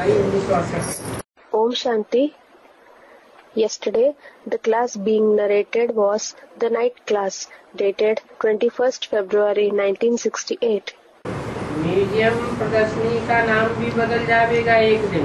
Om Shanti. Yesterday, the class being narrated was the night class, dated 21st February 1968. Museum प्रदर्शनी का नाम भी बदल जाएगा एक दिन.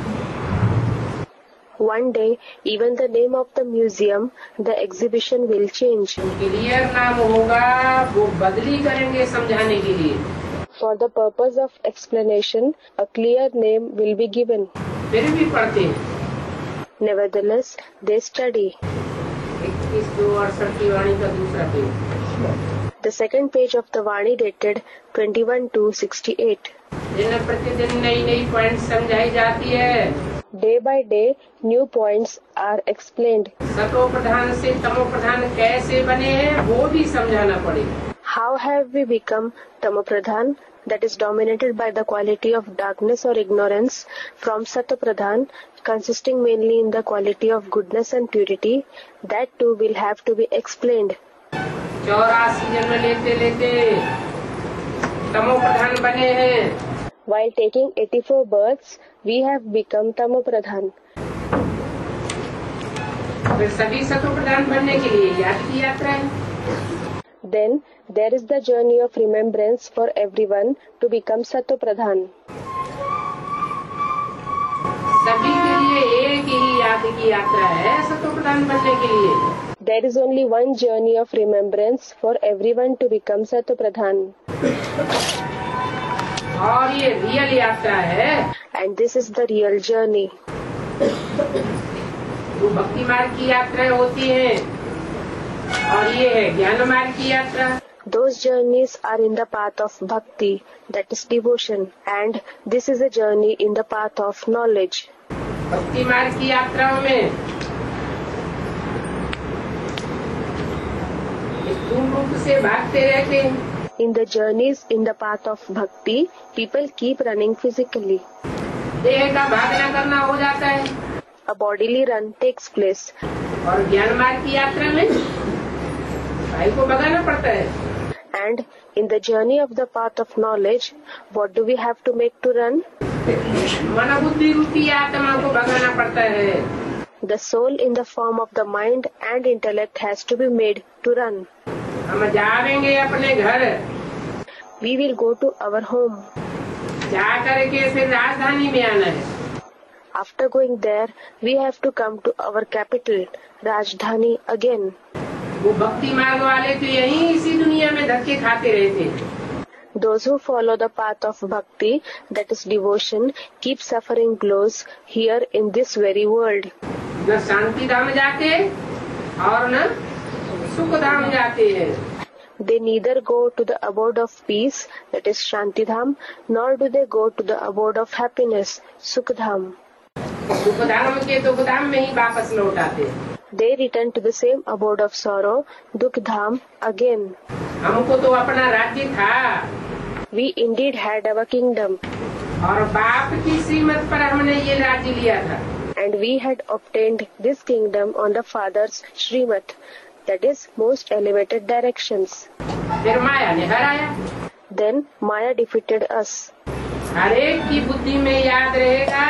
One day, even the name of the museum, the exhibition will change. Clear नाम होगा, वो बदली करेंगे समझाने के लिए. For the purpose of explanation, a clear name will be given. फिर भी पढ़ते हैं. Nevertheless, they study. 21-268 की वाणी का दूसरा page. The second page of the Vani dated 21-68. दिन प्रतिदिन नई नई पॉइंट समझाई जाती है. Day by day, new points are explained. सतो प्रधान से तमो प्रधान कैसे बने हैं वो भी समझाना पड़ेगा. How have we become Tamopradhan, that is dominated by the quality of darkness or ignorance, from Satopradhan, consisting mainly in the quality of goodness and purity? That too will have to be explained. 84 जन्म लेते लेते तमो प्रधान बने हैं. While taking 84 births, we have become Tamopradhan. फिर सभी सतो प्रधान बनने के लिए याद की यात्रा है. Then there is the journey of remembrance for everyone to become Satopradhan. सभी के लिए एक ही याद की यात्रा है सतो प्रधान बनने के लिए. There is only one journey of remembrance for everyone to become Satopradhan. और ये रियल यात्रा है. And this is the real journey. वो भक्ति मार्ग की यात्रा होती है और ये है ज्ञान मार्ग की यात्रा. Those journeys are in the path of bhakti, that is devotion, and this is a journey in the path of knowledge. भक्ति मार्ग की यात्राओं में स्थूल रूप से भागते रहते हैं. In the journeys in the path of bhakti, people keep running physically. देह का भागना करना हो जाता है. A bodily run takes place. और ज्ञान मार्ग की यात्रा में भाई को भगाना पड़ता है. And in the journey of the path of knowledge, what do we have to make to run? मन बुद्धि रूपी आत्मा को भगाना पड़ता है. The soul in the form of the mind and intellect has to be made to run. हम जाएंगे अपने घर. We will go to our home. जा करके फिर राजधानी में आना है. After going there, we have to come to our capital, Rajdhani again. वो भक्ति मार्ग वाले तो यहीं इसी दुनिया में धक्के खाते रहते हैं. Those who follow the path of bhakti, that is devotion, keep suffering blows here in this very world. न शांति धाम जाते और न सुख धाम जाते हैं. They neither go to the abode of peace, that is Shantidham, nor do they go to the abode of happiness, Sukhdham. सुख धाम के दुख धाम में ही वापस लौट आते हैं. They return to the same abode of sorrow, Dukhdham, again. हमको तो अपना राज्य था. We indeed had our kingdom. और बाप की श्रीमत पर हमने ये राज्य लिया था. And we had obtained this kingdom on the Father's Srimat, that is most elevated directions. फिर माया ने हराया. Then Maya defeated us. हर एक की बुद्धि में याद रहेगा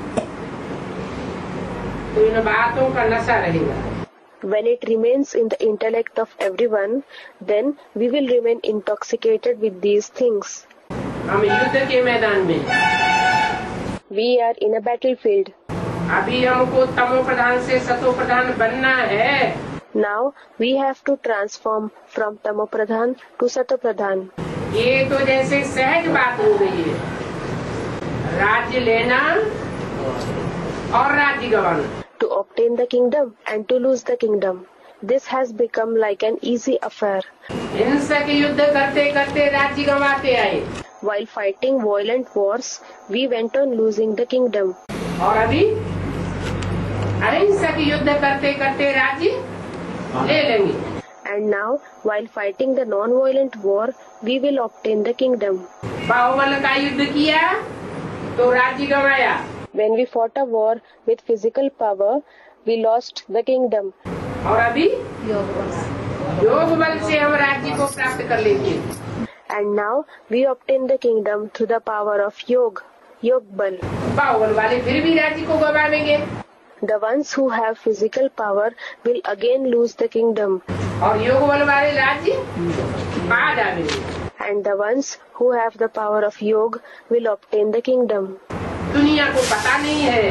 तो इन बातों का नशा रहेगा. When it remains in the intellect of everyone, then we will remain intoxicated with these things. हम युद्ध के मैदान में. We are in a battlefield. अभी हमको तमो प्रधान से सतो प्रधान बनना है. Now we have to transform from Tamopradhan to Satopradhan. ये तो जैसे सहज बात हो गई है. राज्य लेना और राज्य गंवाना. To obtain the kingdom and to lose the kingdom. This has become like an easy affair. हिंसक युद्ध करते करते राज्य गंवाते आए. While fighting violent wars, we went on losing the kingdom. और अभी अहिंसक युद्ध करते करते राज्य ले लेंगे. And now, while fighting the non-violent war, we will obtain the kingdom. बाहुबल का युद्ध किया तो राज्य गंवाया. When we fought a war with physical power, we lost the kingdom. और अभी योग बल से हम राज्य को प्राप्त कर लेंगे. And now we obtain the kingdom through the power of yoga. योग बल. बाहुबल वाले फिर भी राज्य को गवावेंगे. The ones who have physical power will again lose the kingdom. और योग बल वाले राज्य पा जाएंगे. And the ones who have the power of yoga will obtain the kingdom. दुनिया को पता नहीं है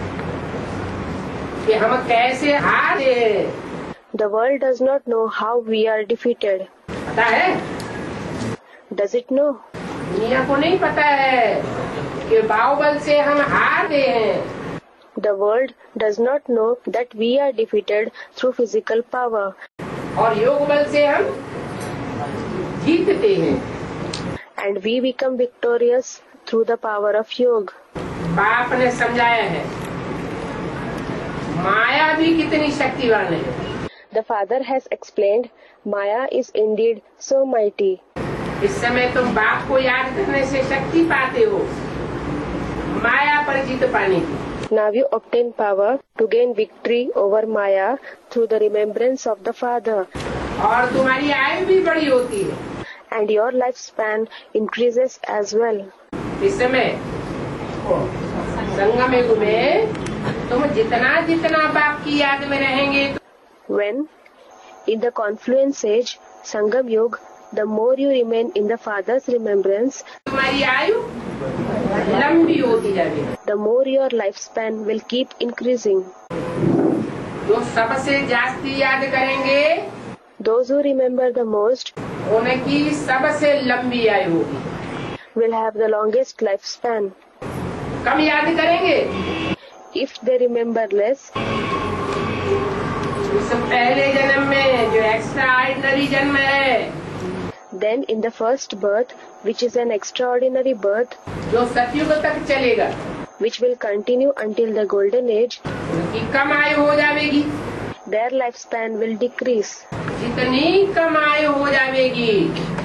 कि हम कैसे हारे. The world does not know how we are defeated. पता है? Does it know? दुनिया को नहीं पता है कि बाहुबल से हम हार गए हैं. The world does not know that we are defeated through physical power. और योग बल से हम जीतते हैं. And we become victorious through the power of yoga. बाप ने समझाया है माया भी कितनी शक्तिवान है. The father has explained Maya is indeed so mighty. इस समय तुम बाप को याद करने से शक्ति पाते हो माया पर जीत पाने की. Now you obtain power to gain victory over Maya through the remembrance of the father. और तुम्हारी आयु भी बड़ी होती है. And your lifespan increases as well. इस समय संगम युग में तुम जितना जितना बाप की याद में रहेंगे. When in the confluence age, Sangam Yuga, the more you remain in the father's remembrance, तुम्हारी आयु लंबी होती जाएगी. the more your lifespan will keep increasing. जो सबसे जास्ती याद करेंगे Those who remember the most उनकी सबसे लंबी आयु होगी. will have the longest lifespan. कम याद करेंगे If they remember less, इस पहले जन्म में जो एक्स्ट्रा ऑर्डिनरी जन्म है, then in the first birth, which is an extraordinary birth, जो सतयुग तक चलेगा, which will continue until the golden age, उनकी कम आयु हो जाएगी. their lifespan will decrease. जितनी कम आयु हो जाएगी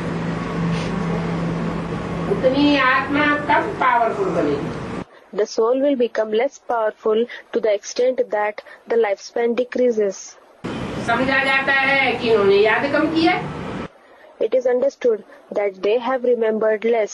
उतनी आत्मा कम पावरफुल बनेगी. The soul will become less powerful to the extent that the lifespan decreases. समझा जाता है कि उन्होंने याद कम किया. It is understood that they have remembered less.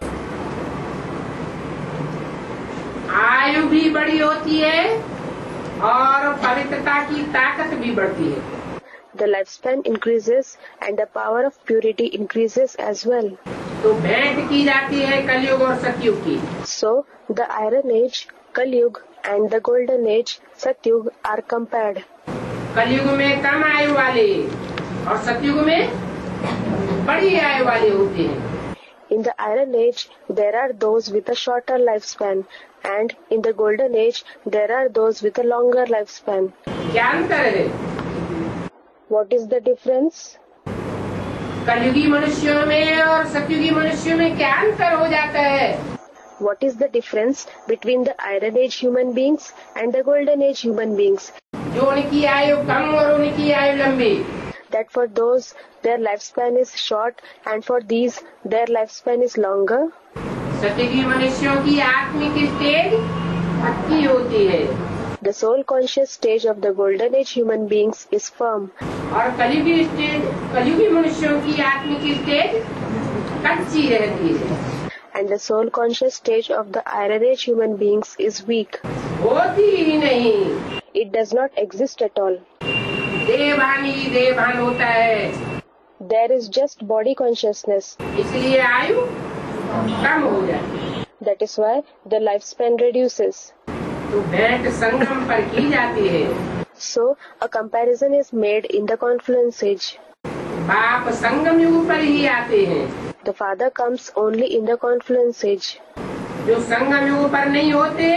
आयु भी बड़ी होती है और पवित्रता की ताकत भी बढ़ती है. The lifespan increases and the power of purity increases as well. तो भेंट की जाती है कलयुग और सतयुग की. So, the Iron Age, Kalyug, and the Golden Age, Satyug, are compared. कलयुग में कम आयु वाले और सतयुग में बड़ी आयु वाले होते हैं. In the Iron Age, there are those with a shorter lifespan, and in the Golden Age, there are those with a longer lifespan. क्या अंतर है? What is the difference? कलयुगी मनुष्यों में और सतयुगी मनुष्यों में क्या अंतर हो जाता है? What is the difference between the Iron Age human beings and the Golden Age human beings? जो उनकी आयु कम और उनकी आयु लंबी. That for those, their lifespan is short, and for these, their lifespan is longer. सतयुगी मनुष्यों की आत्मिक स्टेज पक्की होती है The soul conscious stage of the Golden Age human beings is firm, और कलयुगी मनुष्यों की आत्मिक स्टेज कच्ची रहती है. and the soul conscious stage of the Iron Age human beings is weak. होती ही नहीं. It does not exist at all. देवभान ही देवभान होता है. There is just body consciousness. इसलिए आयु कम हो जाती है. That is why the lifespan reduces. तो भेंट संगम पर की जाती है. So, a comparison is made in the confluence age. बाप संगम युग पर ही आते हैं. The father comes only in the confluence age. जो संगम युग पर नहीं होते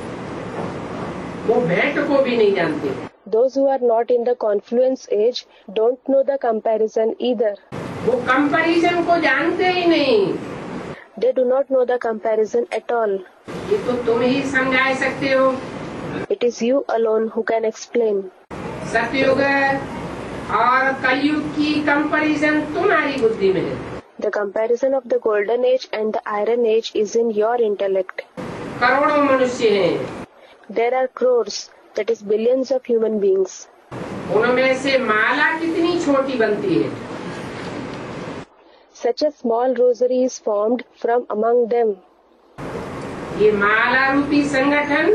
वो भेंट को भी नहीं जानते. Those who are not in the confluence age don't know the comparison either. वो कंपैरिजन को जानते ही नहीं. They do not know the comparison at all. ये तो तुम ही समझा सकते हो. It is you alone who can explain. सतयुग और कलयुग की कंपैरिजन तुम्हारी बुद्धि में है. The comparison of the Golden Age and the Iron Age is in your intellect. करोड़ों मनुष्य हैं. There are crores, that is billions of human beings. उनमें से माला कितनी छोटी बनती है. Such a small rosary is formed from among them. ये माला रूपी संगठन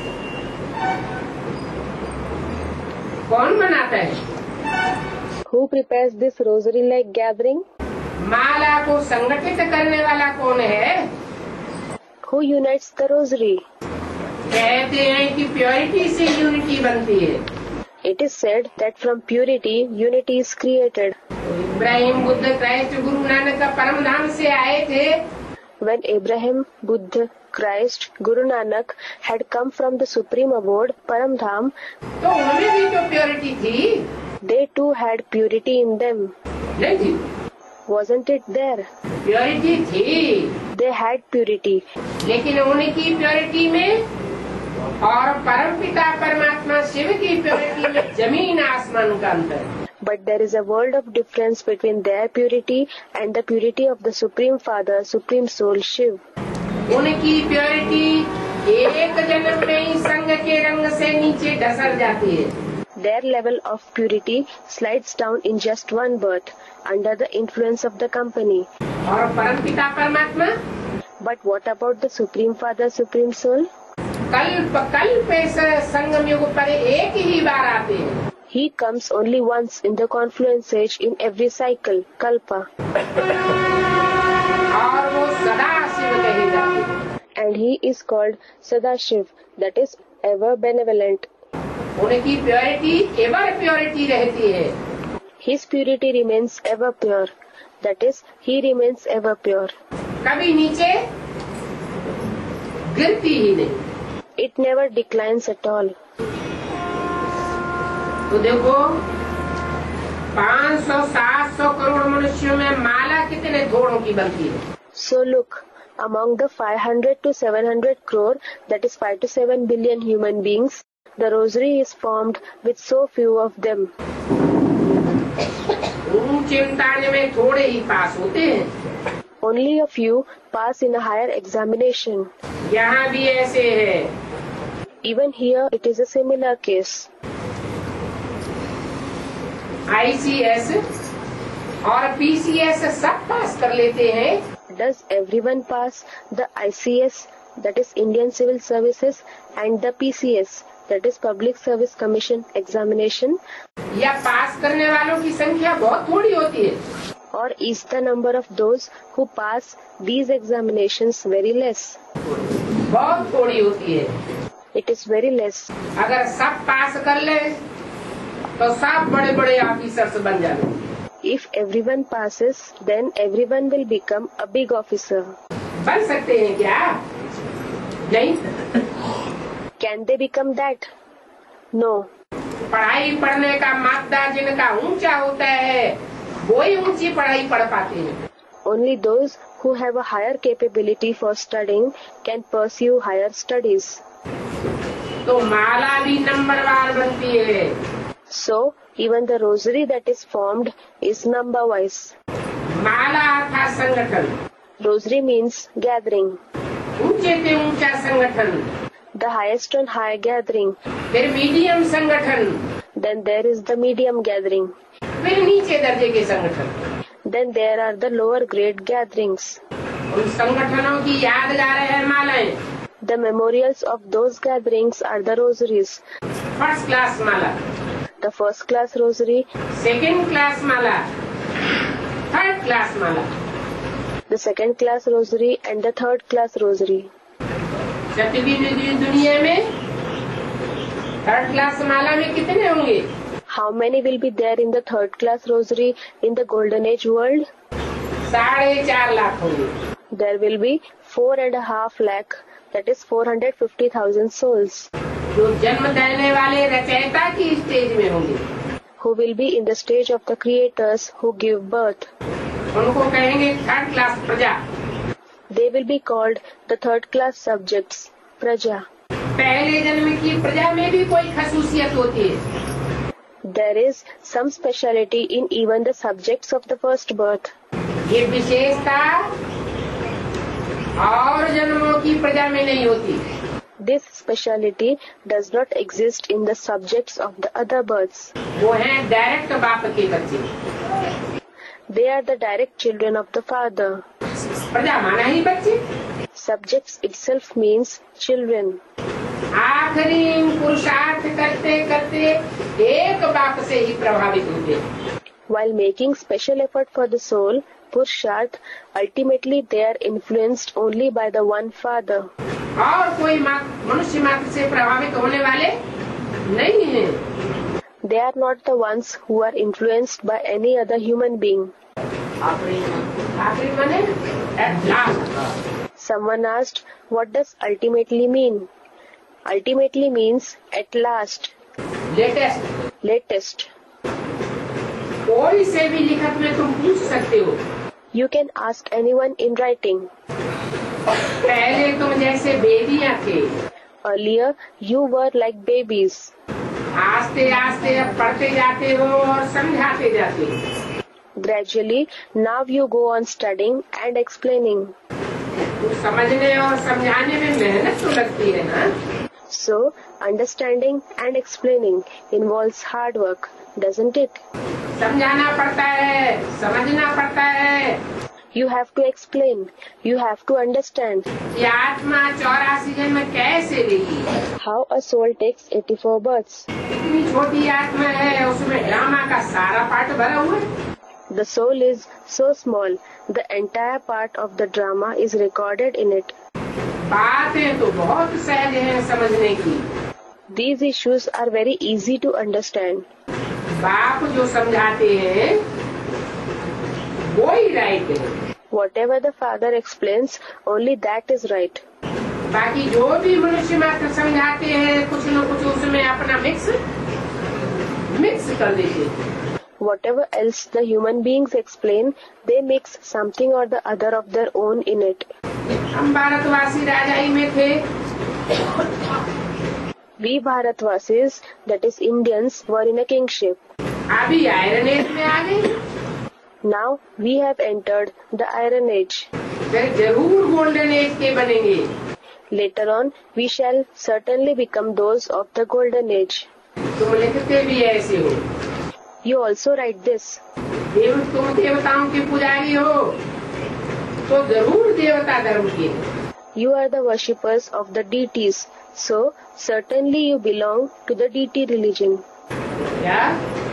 कौन बनाता है? Who prepares this rosary-like gathering? माला को संगठित करने वाला कौन है? Who unites the rosary? कहते हैं कि प्योरिटी से यूनिटी बनती है। It is said that from purity, unity is created. Ibrahim Buddha Christ Guru Nanak का परम धाम से आए थे। When Abraham, Buddha, Christ, Guru Nanak had come from the supreme abode, Param Dham, तो उनमें भी तो प्योरिटी थी। they too had purity in them. नहीं थी? Wasn't it there? प्योरिटी थी, They had purity. लेकिन उनकी प्योरिटी में और परमपिता परमात्मा शिव की प्योरिटी में जमीन आसमान का अंतर है। But there is a world of difference between their purity and the purity of the Supreme Father, Supreme Soul, Shiv. उनकी प्योरिटी एक जन्म में ही संग के रंग से नीचे ढसल जाती है। Their level of purity slides down in just one birth, under the influence of the company. और परमपिता परमात्मा? But what about the Supreme Father, Supreme Soul? कल्प कल्प इस संगम युग पर एक ही बार आते हैं। He comes only once in the confluence age in every cycle, Kalpa. और वो सदा शिव कहे जाते हैं। And he is called Sadashiv, that is ever benevolent. उनकी प्योरिटी एवर प्योरिटी रहती है। His purity remains ever pure, that is he remains ever pure. कभी नीचे गिरती ही नहीं। It never declines at all. तो देखो 500-700 करोड़ मनुष्यों में माला कितने थोड़ों की बनती है? So look, among the 500 to 700 crore, that is 5 to 7 billion human beings, the rosary is formed with so few of them. ऊंचे इम्तिहान में थोड़े ही पास होते हैं। Only a few pass in a higher examination. यहाँ भी ऐसे है। Even here it is a similar case. ICS और PCS सब पास कर लेते हैं। Does everyone pass the ICS, that is Indian Civil Services, and the PCS, that is Public Service Commission examination? या पास करने वालों की संख्या बहुत थोड़ी होती है? Or is the number of those who pass these examinations very less? बहुत थोड़ी होती है। It is very less. अगर सब पास कर ले तो सब बड़े बड़े ऑफिसर्स बन जाते। If everyone passes, then everyone will become a big officer. बन सकते हैं क्या? नहीं। Can they become that? No. पढ़ाई पढ़ने का मादा जिनका ऊंचा होता है वो ही ऊंची पढ़ाई पढ़ पाते हैं। Only those who have a higher capability for studying can pursue higher studies. तो माला भी नंबरवार बनती है। So, even the rosary that is formed is number-wise. माला अर्थात संगठन। Rosary means gathering. ऊंचे से ऊंचा संगठन। The highest on high gathering. फिर मीडियम संगठन। Then there is the medium gathering. फिर नीचे दर्जे के संगठन। Then there are the lower grade gatherings. उन संगठनों की यादगार है मालाएं। The memorials of those gatherings are the rosaries. First class माला, The first class rosary, second class माला, थर्ड क्लास माला। the second class rosary, and the third class rosary. सत्ययुगीन दुनिया में थर्ड क्लास माला में कितने होंगे? How many will be there in the third class rosary in the golden age world? 4.5 lakh होंगे। There will be 4.5 lakh, that is 450,000 souls, जो जन्म देने वाले रचयिता की स्टेज में होंगे। who will be in the stage of the creators who give birth. उनको कहेंगे थर्ड क्लास प्रजा। They will be called the third class subjects, Praja. पहले जन्म की प्रजा में भी कोई खसूसियत होती है। There is some speciality in even the subjects of the first birth. ये विशेषता और जन्मों की प्रजा में नहीं होती। This speciality does not exist in the subjects of the other births. वो हैं डायरेक्ट बाप के बच्चे। They are the direct children of the Father. प्रजा माना ही बच्चे। Subjects itself means children. आखिरी पुरुषार्थ करते करते एक बाप से ही प्रभावित होते। While making special effort for the soul, Purusharth, ultimately they are influenced only by the one Father. और कोई मनुष्य मात्र से प्रभावित होने वाले नहीं हैं। They are not the ones who are influenced by any other human being. आखिरी माने at last. Someone asked, what does ultimately mean? Ultimately means at last, latest. कोई से भी लिखत में तुम पूछ सकते हो। You can ask anyone in writing. पहले तुम जैसे बेबियां थे। Earlier, you were like babies. आस्ते आस्ते अब पढ़ते जाते हो और समझाते जाते हो। Gradually, now you go on studying and explaining. तो समझने और समझाने में मेहनत तो लगती है ना? So, understanding and explaining involves hard work, doesn't it? समझाना पड़ता है, समझना पड़ता है। You have to explain, you have to understand. ये आत्मा 84 जन्म कैसे लेगी? How a soul takes 84 births. इतनी छोटी आत्मा है, उसमें ड्रामा का सारा पार्ट भरा हुआ है। The soul is so small, the entire part of the drama is recorded in it. बातें तो बहुत सहज हैं समझने की। These issues are very easy to understand. बाप जो समझाते हैं वो ही राइट है। Whatever the father explains, only that is right. बाकी जो भी मनुष्य मात्र समझाते हैं कुछ न कुछ उसमें अपना मिक्स कर देते हैं। Whatever else the human beings explain, they mix something or the other of their own in it. हम भारतवासी राजाई में थे। We Bharatvasis, that is Indians, were in a kingship. अभी आयरन एज में आ गए। Now we have entered the Iron Age. फिर जरूर गोल्डन एज के बनेंगे। Later on, we shall certainly become those of the Golden Age. तुम लिखते भी ऐसे हो। You also write this. तुम देवताओं के पुजारी हो तो जरूर देवता धर्म के। You are the worshippers of the deities, so certainly you belong to the deity religion. क्या?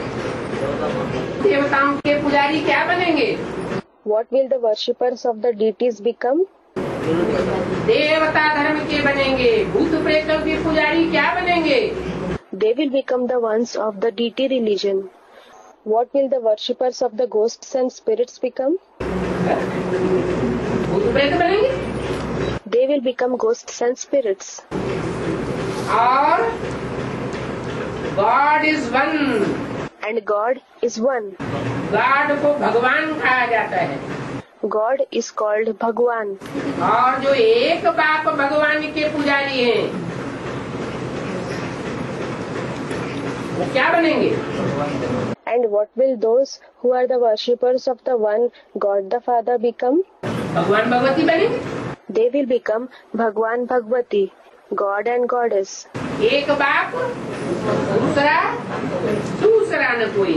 देवताओं के पुजारी क्या बनेंगे? What will the worshippers of the deities become? देवता धर्म के बनेंगे। भूत प्रेतों के पुजारी क्या बनेंगे? They will become the ones of the deity religion. What will the worshippers of the ghosts and spirits become? भूत प्रेत बनेंगे। They will become ghosts and spirits. और God is one. And God is one. God को भगवान कहा जाता है। God is called Bhagwan. और जो एक बाप भगवान के पुजारी हैं वो क्या बनेंगे? And what will those who are the worshippers of the one God the Father become? भगवान भगवती बनेंगे। They will become Bhagwan Bhagwati, God and Goddess. एक बाप दूसरा न कोई।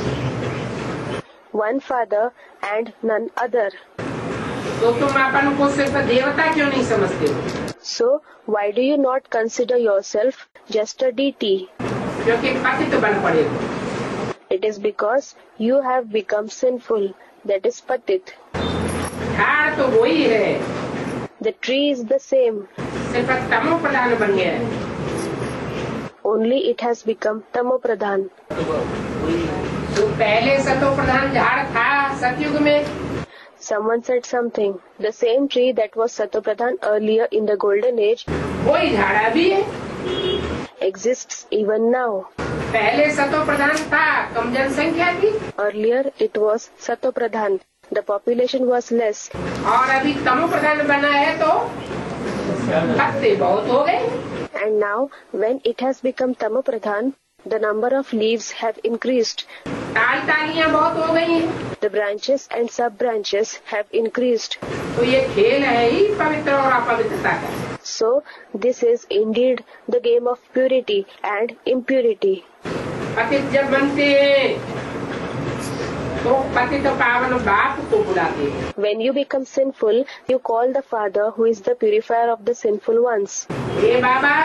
One Father and none other. तो तुम अपन को सिर्फ देवता क्यों नहीं समझते हो? So why do you not consider yourself just a deity? क्योंकि पतित बन पड़े हो। It is because you have become sinful, that is patit. झाड़ तो वही है। The tree is the same. सिर्फ तमो प्रधान बन गया है। Only it has become Tamo Pradhan. तो पहले सतो प्रधान झाड़ था सतयुग में। Someone said something. The same tree that was Satopradhan earlier in the Golden Age वही झाड़ा भी है। exists even now. पहले सतो प्रधान था, कम जनसंख्या थी। Earlier it was Satopradhan. The population was less. और अभी तमो प्रधान बना है तो पत्ते बहुत हो गए। And now when it has become Tamo Pradhan, the number of leaves have increased. तालियां बहुत हो गई हैं। The branches and sub-branches have increased. तो ये खेल है ही पवित्र और अपवित्रता का। So this is indeed the game of purity and impurity. पतित जब बनते हैं तो पतित पावन बाप को बुलाते हैं। When you become sinful, you call the Father who is the purifier of the sinful ones. हे बाबा,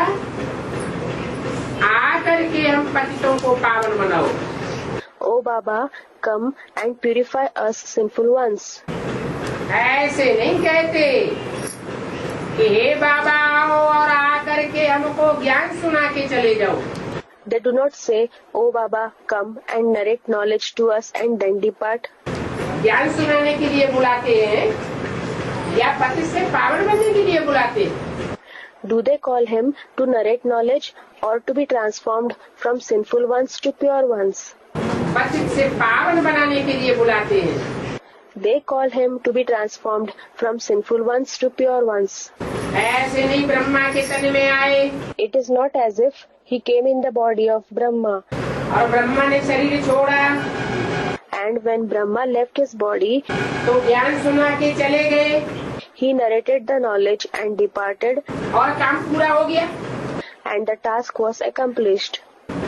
आकर के हम पतितों को पावन बनाओ। O Baba, come and purify us sinful ones. ऐसे नहीं कहते कि हे बाबा आओ और आकर के हमको ज्ञान सुना के चले जाओ। They do not say, O Baba, come and narrate knowledge to us and then depart. ज्ञान सुनाने के लिए बुलाते हैं या पति से पावन बनने के लिए बुलाते हैं? Do they call him to narrate knowledge or to be transformed from sinful ones to pure ones? पति से पावन बनाने के लिए बुलाते हैं। They call him to be transformed from sinful ones to pure ones. ऐसे नहीं ब्रह्मा के तन में आए It is not as if he came in the body of Brahma. और ब्रह्मा ने शरीर छोड़ा And when Brahma left his body, तो ज्ञान सुना के चले गए he narrated the knowledge and departed, और काम पूरा हो गया। and the task was accomplished.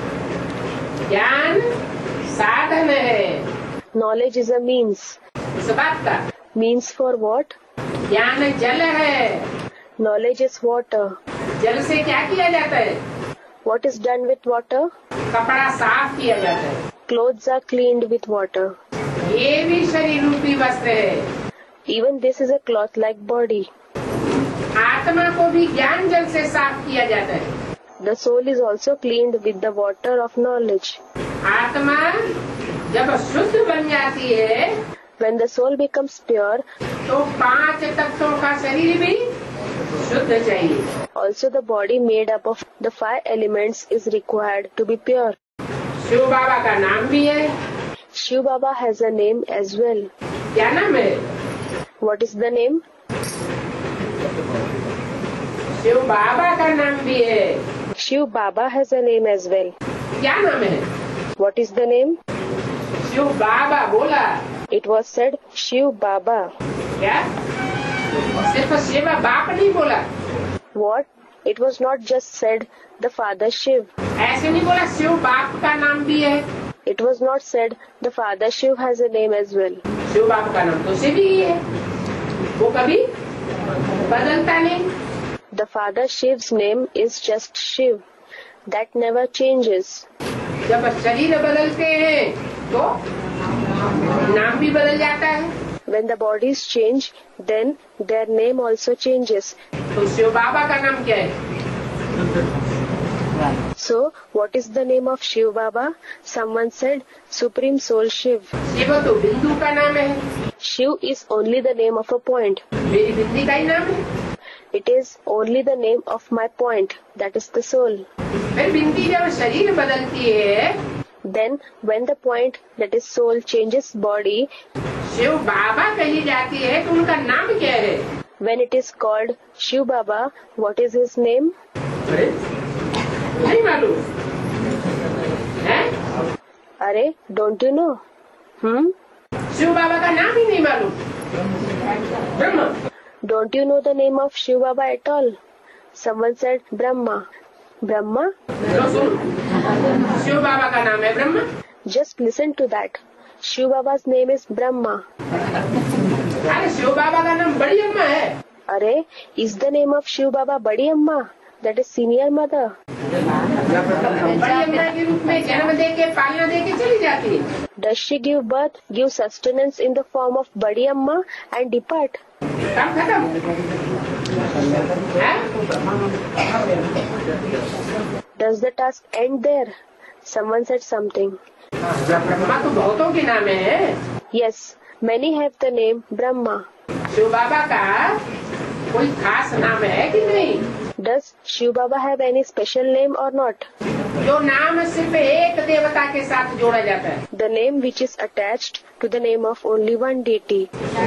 ज्ञान साधन है Knowledge is a means. इस बात का। Means for what? ज्ञान जल है। Knowledge is water. जल से क्या किया जाता है? What is done with water? कपड़ा साफ किया जाता है। Clothes are cleaned with water. ये भी शरीर रूपी वस्त्र है। Even this is a cloth-like body. आत्मा को भी ज्ञान जल से साफ किया जाता है। The soul is also cleaned with the water of knowledge. आत्मा जब शुद्ध बन जाती है When the soul becomes pure, तो 5 तत्वों का शरीर भी शुद्ध चाहिए। also the body made up of the 5 elements is required to be pure. Shiv बाबा का नाम भी है। Shiv Baba has a name as well. क्या नाम है? What is the name? Shiv बाबा का नाम भी है। Shiv Baba has a name as well. क्या नाम है? What is the name? Shiv बाबा बोला। It was said Shiv Baba. क्या? सिर्फ शिव बाप नहीं बोला। What? It was not just said the Father Shiv. ऐसे नहीं बोला शिव बाप का नाम भी है। It was not said the Father Shiv has a name as well. Shiv बाप का नाम तो शिव ही है, वो कभी बदलता नहीं। The Father Shiv's name is just Shiv. That never changes. जब शरीर बदलते हैं तो नाम भी बदल जाता है। When the bodies change, then their name also changes. तो शिव बाबा का नाम क्या है? So, what is the name of Shiv Baba? Someone said Supreme Soul Shiv. Shiv तो बिंदु का नाम है। Shiv is only the name of a point. मेरी बिंदी का ही नाम है। It is only the name of my point, that is the soul. फिर बिंदी जब शरीर बदलती है Then, when the point, that is soul, changes body, Shiv बाबा कही जाती है तो उनका नाम क्या है? when it is called Shiv Baba, what is his name? अरे, नहीं मालूम है? Arey, don't you know? Shiv बाबा का नाम ही नहीं मालूम। Brahma. Don't you know the name of Shiv Baba at all? Someone said Brahma. Brahma? लो सुन, शिव बाबा का नाम है Brahma. Just listen to that. Shiv Baba's name is Brahma. अरे शिव बाबा का नाम बड़ी अम्मा है। Arey, is the name of Shiv Baba Badi Amma? That is senior mother. बड़ी अम्मा के रूप में जन्म दे के पालना दे के चली जाती है। Does she give birth, give sustenance in the form of Badi Amma and depart? काम खत्म है? Does the task end there? Someone said something. Brahma तो बहुतों के नाम है। Yes, many have the name Brahma. Shiv बाबा का कोई खास नाम है कि नहीं? Does Shiv Baba have any special name or not? जो नाम सिर्फ एक देवता के साथ जोड़ा जाता है। The name which is attached to the name of only one deity.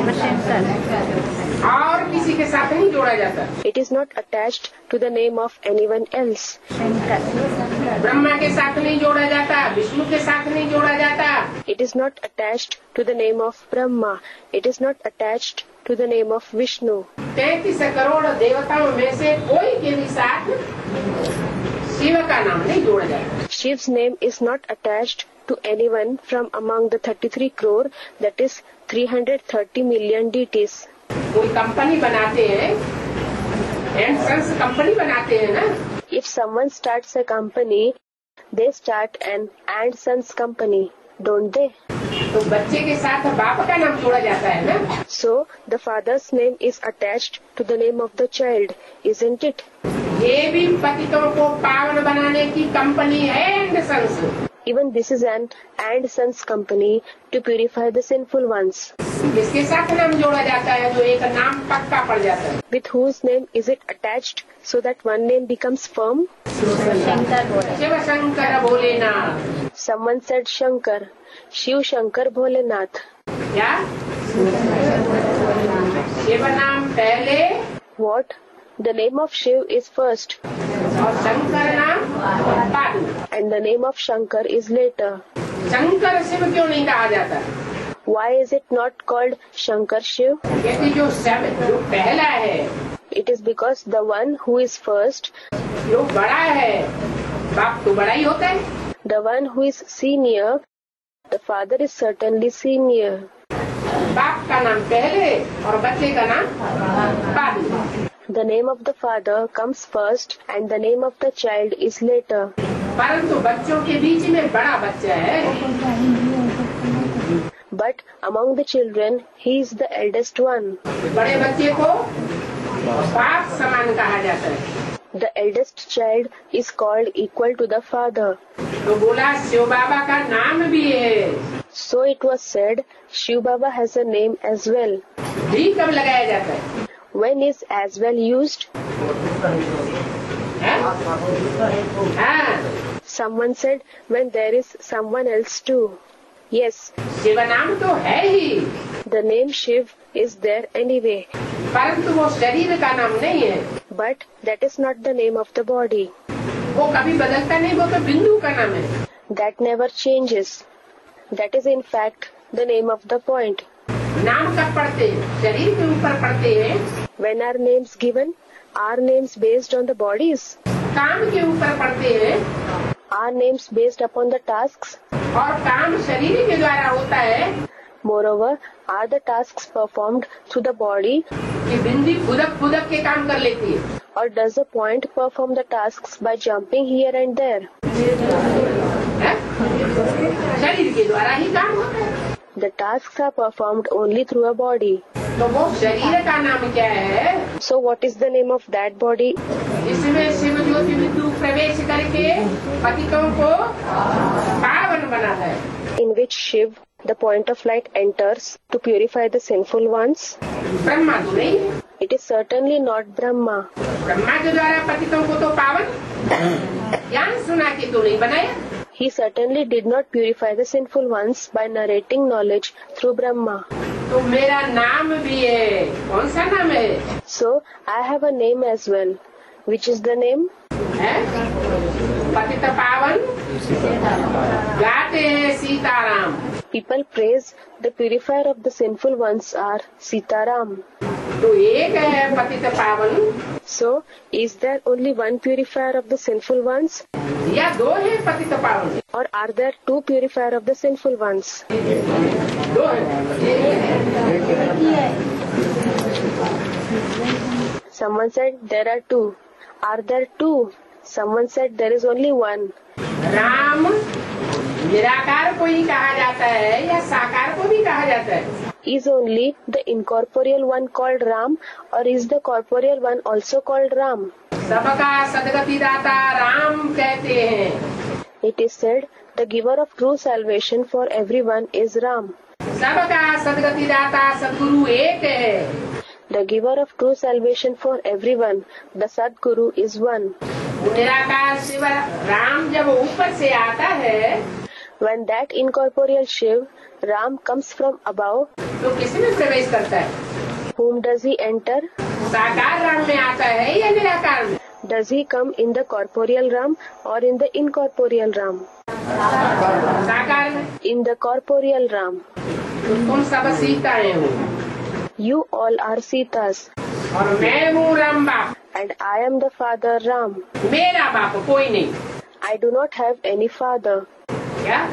और किसी के साथ नहीं जोड़ा जाता। It is not attached to the name of anyone else. Brahma के साथ नहीं जोड़ा जाता, विष्णु के साथ नहीं जोड़ा जाता। It is not attached to the name of Brahma. It is not attached to the name of Vishnu. 33 crore देवताओं में से कोई के भी साथ शिव का नाम नहीं जोड़ा जाता। Shiv's name is not attached to anyone from among the 33 crore, that is 330 million deities. कोई कंपनी बनाते हैं, एंड सन्स कंपनी बनाते हैं ना. If someone starts a company, they start an and sons company, don't they? तो बच्चे के साथ बाप का नाम जोड़ा जाता है ना. So the father's name is attached to the name of the child, isn't it? ये भी पतितों को पावन बनाने की कंपनी है, and sons. Even this is an and sons company to purify the sinful ones. इसके साथ नाम जोड़ा जाता है, जो एक नाम पक्का पड़ जाता है. With whose name is it attached so that one name becomes firm? Shiv Shankar Bholenath. Someone said Shankar. Shiv Shankar Bholenath. क्या? शिव नाम पहले What? The name of Shiv is first और शंकर नाम बाद में. and the name of Shankar is later. Shankar Shiv क्यों नहीं कहा जाता? Why is it not called Shankar Shiv? क्योंकि जो पहला है, It is because the one who is first, जो बड़ा है, बाप तो बड़ा ही होता है. the one who is senior, the father is certainly senior. बाप का नाम पहले और बच्चे का नाम बाद में. The name of the father comes first and the name of the child is later. परंतु बच्चों के बीच में बड़ा बच्चा है. But among the children, he is the eldest one. बड़े बच्चे को बाप समान कहा जाता है. The eldest child is called equal to the father. तो बोला शिव बाबा का नाम भी है. So it was said, Shiv Baba has a name as well. भी कब लगाया जाता है? When is as well used? हाँ, Someone said, when there is someone else too. Yes, Shiv नाम तो है ही, the name Shiv is there anyway, परंतु वो शरीर का नाम नहीं है. but that is not the name of the body. वो कभी बदलता नहीं, वो तो बिंदु का नाम है. That never changes. That is in fact the name of the point. नाम कब पढ़ते हैं? शरीर के ऊपर पढ़ते हैं. When are names given? Are names based on the bodies? काम के ऊपर पढ़ते हैं. Are names based upon the tasks? और काम शरीर के द्वारा होता है. Moreover, are the tasks performed through the body, कि बिंदी फुदक के काम कर लेती है. or does the point perform the tasks by jumping here and there? हैं? शरीर के द्वारा ही काम होता है. The tasks are performed only through a body. तो वो शरीर का नाम क्या है? So what is the name of that body? इसमें शिव ज्योति बिंदु प्रवेश करके पतितों को पावन बनाता है. In which Shiv, the point of light, enters to purify the sinful ones? Brahma तो नहीं है. It is certainly not Brahma. Brahma के द्वारा पतितों को तो पावन ज्ञान सुना के तो नहीं बनाया. He certainly did not purify the sinful ones by narrating knowledge through Brahma. तो मेरा नाम भी है. कौन सा नाम है? So I have a name as well. Which is the name? है? पतित पावन गाते हैं Sitaram. People praise the purifier of the sinful ones are Sitaram. तो एक है पतित पावन So is there only one purifier of the sinful ones? या दो है पतित पावन? Or are there two purifier of the sinful ones? दो है. Someone said there are two. Are there two? Someone said there is only one. Ram निराकार को ही कहा जाता है या साकार को भी कहा जाता है? Is only the incorporeal one called Ram, or is the corporeal one also called Ram? सबका सदगति दाता राम कहते हैं. It is said the giver of true salvation for everyone is Ram. सबका सदगति दाता सद्गुरु एक है. The giver of true salvation for everyone, the Sadguru, is one. निराकार शिव राम जब ऊपर से आता है, When that incorporeal Shiv, Ram, comes from above, तो किसमें प्रवेश करता है? whom does he enter? साकार राम में आता है या निराकार में? Does he come in the corporeal Ram or in the incorporeal Ram? साकार में. In the corporeal Ram. तो तुम सब सीताएं हो You all are Sitas, और मैं हूँ राम बाप. and I am the father Ram. मेरा बाप कोई नहीं. I do not have any father. क्या?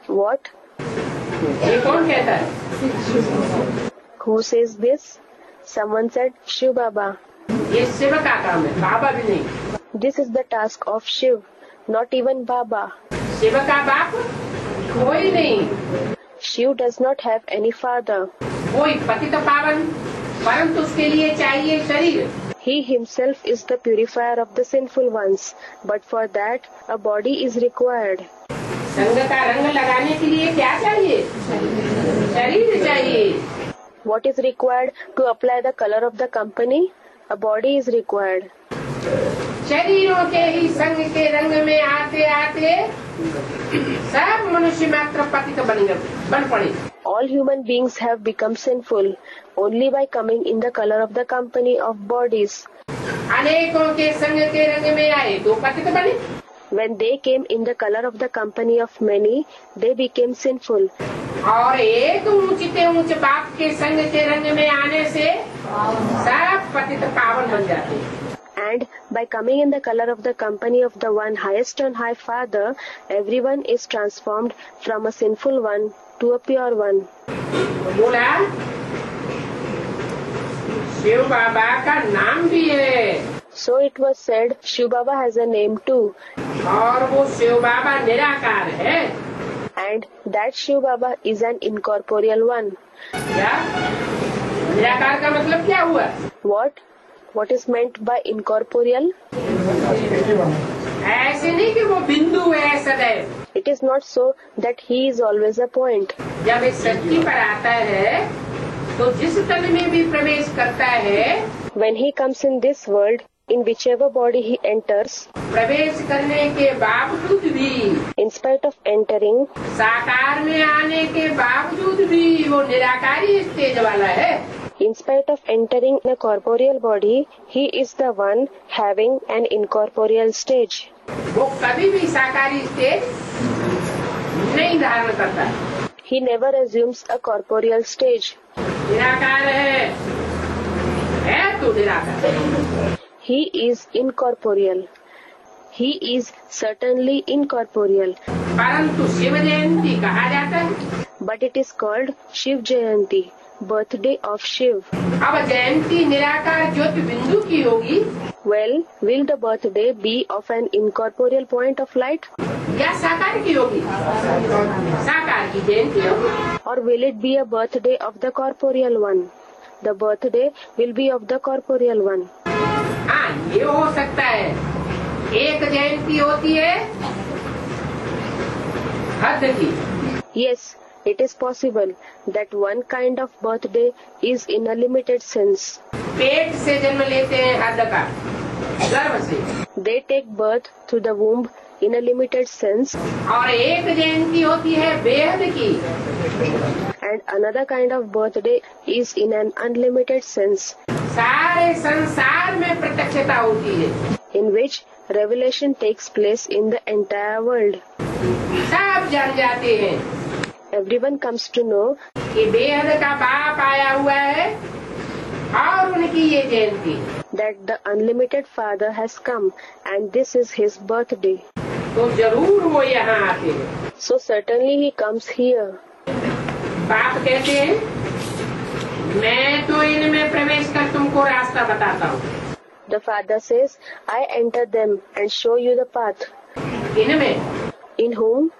What? ये कौन कहता है? Who says this? Someone said Shiv Baba. ये शिव का काम है, बाबा भी नहीं। This is the task of Shiv, not even Baba. Shiv का बाप कोई नहीं। Shiv does not have any father. कोई पतित पावन, परंतु उसके लिए चाहिए शरीर। He himself is the purifier of the sinful ones, but for that a body is required. संग का रंग लगाने के लिए क्या चाहिए? शरीर चाहिए। What is required to apply the color of the company? A body is required. शरीरों के ही संग के रंग में आते आते सब मनुष्य मात्र पतित बन पड़े। All human beings have become sinful only by coming in the color of the company of bodies. अनेकों के संग के रंग में आए तो पतित बने। When they came in the color of the company of many, they became sinful. और एक ऊंचे ऊंचे बाप के संग के रंग में आने से सब पतित पावन बन जाते हैं। And by coming in the color of the company of the one highest on high Father, everyone is transformed from a sinful one to a pure one. बोला शिव बाबा का नाम भी है। So it was said Shiv Baba has a name too. और वो शिव बाबा निराकार है। And that Shiv Baba is an incorporeal one. क्या? निराकार का मतलब क्या हुआ? What? What is meant by incorporeal? ऐसे नहीं कि वो बिंदु है सदैव। It is not so that he is always a point. जब इस सृष्टि पर आता है तो जिस तन में भी प्रवेश करता है, When he comes in this world, in whichever body he enters, प्रवेश करने के बावजूद भी, in spite of entering, साकार में आने के बावजूद भी वो निराकारी स्टेज वाला है। in spite of entering a corporeal body, he is the one having an incorporeal stage. वो कभी भी साकारी स्टेज नहीं धारण करता। He never assumes a corporeal stage. निराकार है तो निराकार। He is incorporeal. He is certainly incorporeal. परंतु शिव जयंती कहा जाता है। But it is called Shiv Jayanti, birthday of Shiv. अब जयंती निराकार ज्योति बिंदु की होगी Well, will the birthday be of an incorporeal point of light? या साकार की होगी? साकार की जयंती होगी। Or will it be a birthday of the corporeal one? The birthday will be of the corporeal one. हाँ, ये हो सकता है। एक जयंती होती है हद की। Yes, it is possible that one kind of birthday is in a limited sense. पेट से जन्म लेते हैं हद का, गर्भ से। They take birth through the womb in a limited sense. और एक जयंती होती है बेहद की। And another kind of birthday is in an unlimited sense, सारे संसार में प्रत्यक्षता होती है। in which revelation takes place in the entire world. सब जान जाते हैं Everyone comes to know कि बेहद का बाप आया हुआ है और उनकी ये जयंती। that the unlimited Father has come and this is his birthday. तो जरूर वो यहाँ आते हैं। So certainly he comes here. बाप कहते हैं मैं तो इनमें प्रवेश कर तुमको रास्ता बताता हूँ। The Father says, I enter them and show you the path. इनमें? In whom?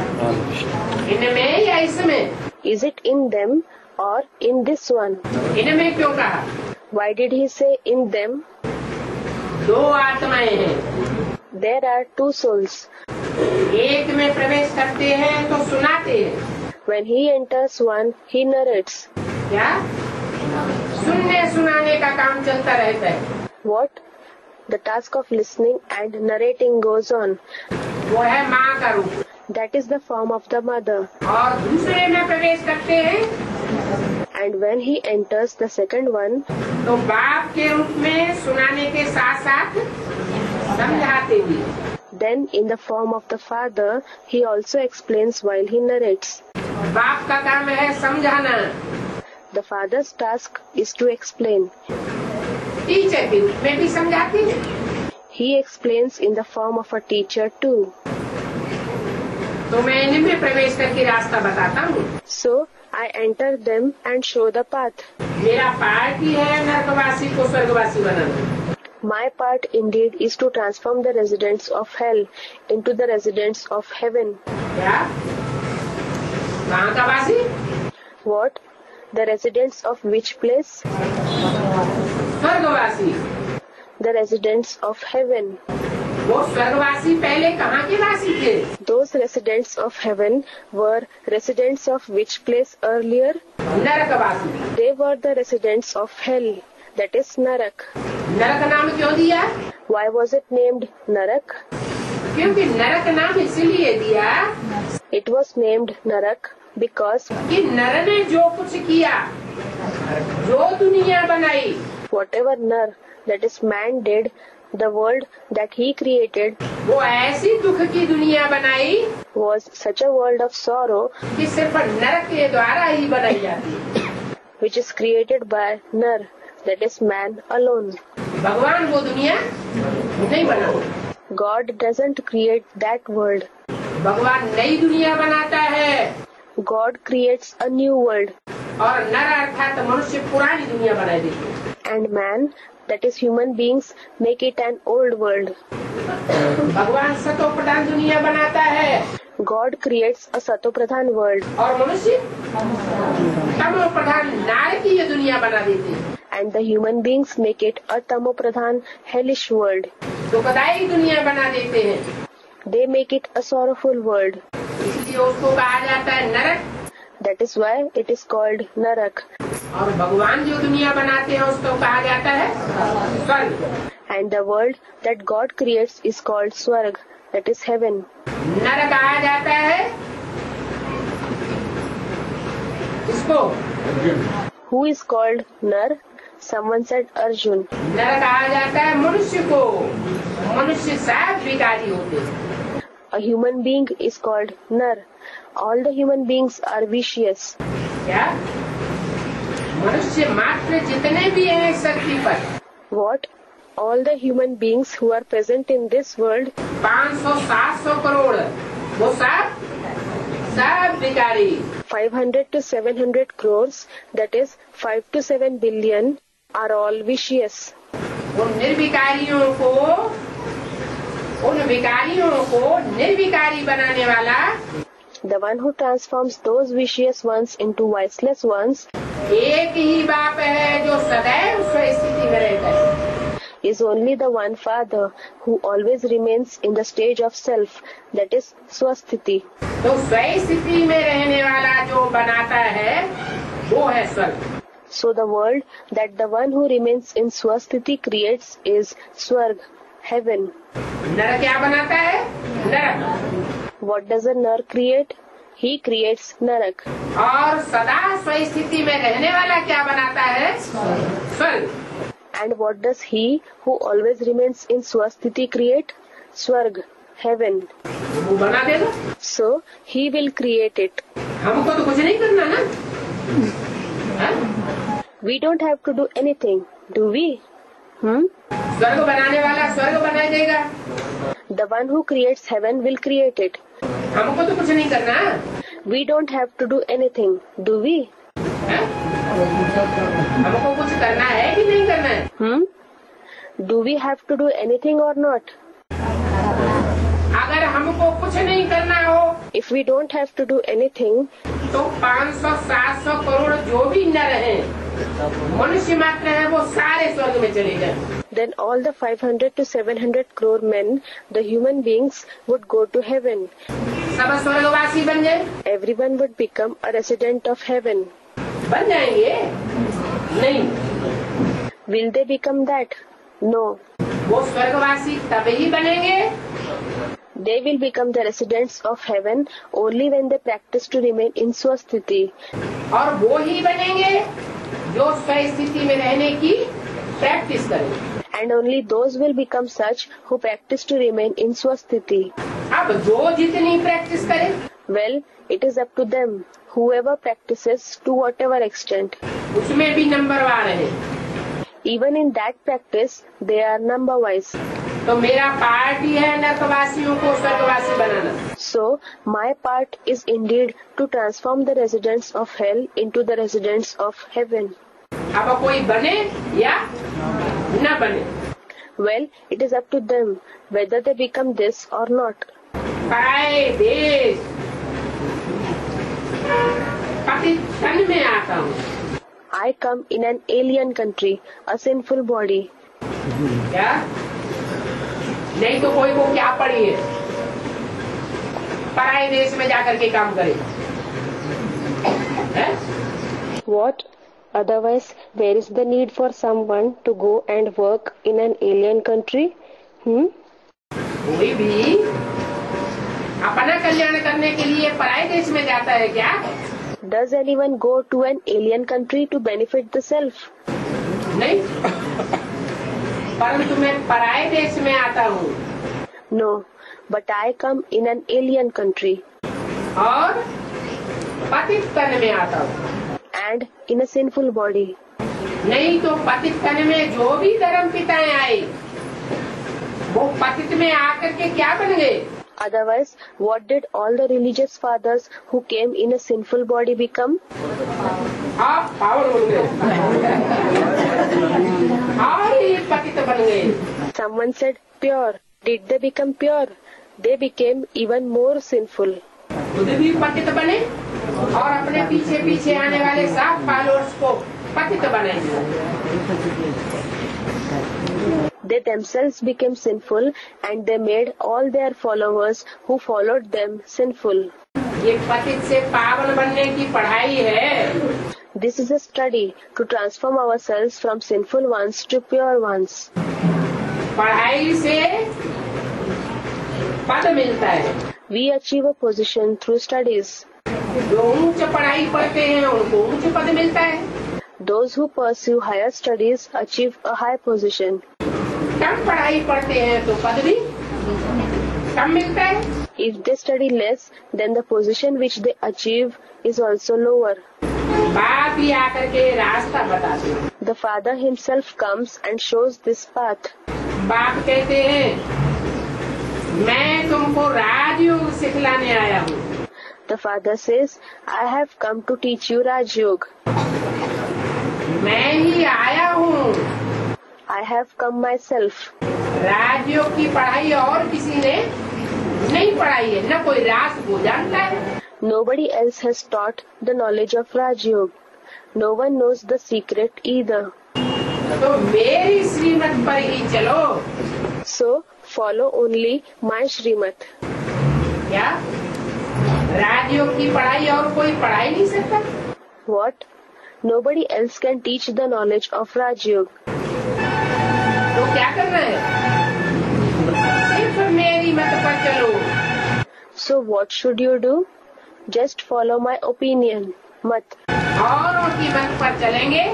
इनमें या इसमें? Is it in them or in this one? इनमें क्यों कहा? Why did he say in them? दो आत्माएं हैं। There are two souls. एक में प्रवेश करते हैं तो सुनाते हैं। When he enters one, he narrates. क्या? सुनने सुनाने का काम चलता रहता है। What? The task of listening and narrating goes on. वो है माँ का रूप। That is the form of the mother. और दूसरे में प्रवेश करते हैं And when he enters the second one, तो बाप के रूप में सुनाने के साथ साथ समझाते भी। then in the form of the Father, he also explains while he narrates. बाप का काम है समझाना। The Father's task is to explain. Teacher के रूप में भी समझाते हैं। He explains in the form of a teacher too. तो मैं इनमें प्रवेश करके रास्ता बताता हूँ। So I enter them and show the path. मेरा पार्ट ही है नरकवासी को स्वर्गवासी बनाना। My part indeed is to transform the residents of hell into the residents of heaven. क्या? कहाँ का वासी? What? The residents of which place? स्वर्गवासी। The residents of heaven. वो स्वर्गवासी पहले कहाँ के वासी थे? Those residents of heaven were residents of which place earlier? नरकवासी। They were the residents of hell, that is Narak. नरक नाम क्यों दिया? Why was it named Narak? क्योंकि नरक नाम इसलिए दिया It was named Narak because कि नर ने जो कुछ किया, जो दुनिया बनाई, whatever Nar, that is man, did, the world that he created वो ऐसी दुख की दुनिया बनाई was such a world of sorrow कि सिर्फ नरक के द्वारा ही बनाई जाती है। which is created by Nar, that is man alone. भगवान वो दुनिया नहीं बनाता। God doesn't create that world. भगवान नई दुनिया बनाता है God creates a new world और नर अर्थात मनुष्य पुरानी दुनिया बना देते हैं। and man, that is human beings, make it an old world. भगवान सतो प्रधान दुनिया बनाता है God creates a Satopradhan world और मनुष्य तमो प्रधान नारकीय दुनिया बना देते हैं। and the human beings make it a Tamopradhan hellish world. दुखदायी दुनिया बना देते हैं, They make it a sorrowful world. इसलिए उसको कहा जाता है नरक। That is why it is called Narak. और भगवान जो दुनिया बनाते हैं उसको कहा जाता है स्वर्ग। And the world that God creates is called Swarg, that is heaven. नर कहा जाता है इसको। Who is called Nar? Someone said Arjun. नर कहा जाता है मनुष्य को। मनुष्य सब विकारी होते हैं। A human being is called Nar. All the human beings are vicious. क्या? मनुष्य मात्र जितने भी हैं शक्ति पर, What? All the human beings who are present in this world, 500-700 crore, वो सब विकारी। 500 to 700 crores, that is 5 to 7 billion, are all vicious. उन विकारियों को निर्विकारी बनाने वाला The one who transforms those vicious ones into viceless ones एक ही बाप है जो सदैव स्वस्थिति में रहता है। is only the one Father who always remains in the stage of self, that is Swasthiti. तो स्वस्थिति में रहने वाला जो बनाता है वो है स्वर्ग। So the world that the one who remains in Swasthiti creates is Swarg, heaven. नर क्या बनाता है? नरक। What does a Nar create? He creates Narak. और सदा स्वस्थिति में रहने वाला क्या बनाता है? स्वर्ग। And what does he who always remains in Swasthiti create? Swarg, heaven. वो बना देगा। So he will create it. हमको तो कुछ नहीं करना ना। हाँ? We don't have to do anything, do we? स्वर्ग बनाने वाला स्वर्ग बना देगा। The one who creates heaven will create it. हमको तो कुछ नहीं करना। We don't have to do anything, do we? हाँ? हमको कुछ करना है कि नहीं करना है? Do we have to do anything or not? अगर हमको कुछ नहीं करना हो If we don't have to do anything, तो 500-700 करोड़ जो भी नर हैं, मनुष्य मात्र हैं, वो सारे स्वर्ग में चले जाए। then all the 500 to 700 crore men, the human beings, would go to heaven. सब स्वर्गवासी बन जाए। Everyone would become a resident of heaven. बन जाएंगे? नहीं। Will they become that? No. वो स्वर्गवासी तब ही बनेंगे They will become the residents of heaven only when they practice to remain in Swasthiti. और वो ही बनेंगे जो स्वस्थिति में रहने की प्रैक्टिस करें। And only those will become such who practice to remain in Swasthiti. अब जो जितनी प्रैक्टिस करे, Well, it is up to them. Whoever practices to whatever extent. उसमें भी नंबरवार है। Even in that practice, they are number wise. तो मेरा part ही है नरकवासियों को स्वर्गवासी बनाना। So, my part is indeed to transform the residents of hell into the residents of heaven. अब कोई बने या न बने, Well, it is up to them whether they become this or not. पराए देश पतित तन में आता हूँ। I come in an alien country, a sinful body. क्या? नहीं तो कोई को क्या पड़ी है पराए देश में जाकर के काम करे है? What? Otherwise, where is the need for someone to go and work in an alien country? कोई भी अपना कल्याण करने के लिए पराए देश में जाता है क्या? Does anyone go to an alien country to benefit the self? नहीं, परंतु मैं पराए देश में आता हूँ No, but I come in an alien country और पतित तन में आता हूँ। and in a sinful body. नहीं तो पतित तन में जो भी धर्म पिताएं आए वो पतित में आकर के क्या बन गए? Otherwise, what did all the religious fathers who came in a sinful body become? आप पावन बन गए और ये पतित बन गए। Someone said pure. Did they become pure? They became even more sinful. खुद भी पतित बने और अपने पीछे पीछे आने वाले सब फॉलोअर्स को पतित बनाएंगे। They themselves became sinful and they made all their followers who followed them sinful. ये पतित से पावन बनने की पढ़ाई है। This is a study to transform ourselves from sinful ones to pure ones. पढ़ाई से पद मिलता है। We achieve a position through studies. जो ऊंच पढ़ाई पढ़ते हैं उनको ऊंच पद मिलता है। Those who pursue higher studies achieve a high position. कम पढ़ाई पढ़ते हैं तो पद भी कम मिलता है। If they study less, then the position which they achieve is also lower. बाप ही आकर के रास्ता बताते हैं। The Father himself comes and shows this path. बाप कहते हैं मैं तुमको राजयोग सिखलाने आया हूँ। The Father says, I have come to teach you Raj Yoga. मैं ही आया हूँ। I have come myself. राजयोग की पढ़ाई और किसी ने नहीं पढ़ाई है, न कोई रास को जानता है। Nobody else has taught the knowledge of Raj Yoga. No one knows the secret either. तो मेरी श्रीमत पर ही चलो। So, follow only my Shrimat. क्या राजयोग की पढ़ाई और कोई पढ़ाई नहीं सकता? What? Nobody else can teach the knowledge of Raj Yoga. तो क्या करना है? सिर्फ मेरी मत पर चलो। So what should you do? Just follow my opinion. Mat. औरों की मत पर चलेंगे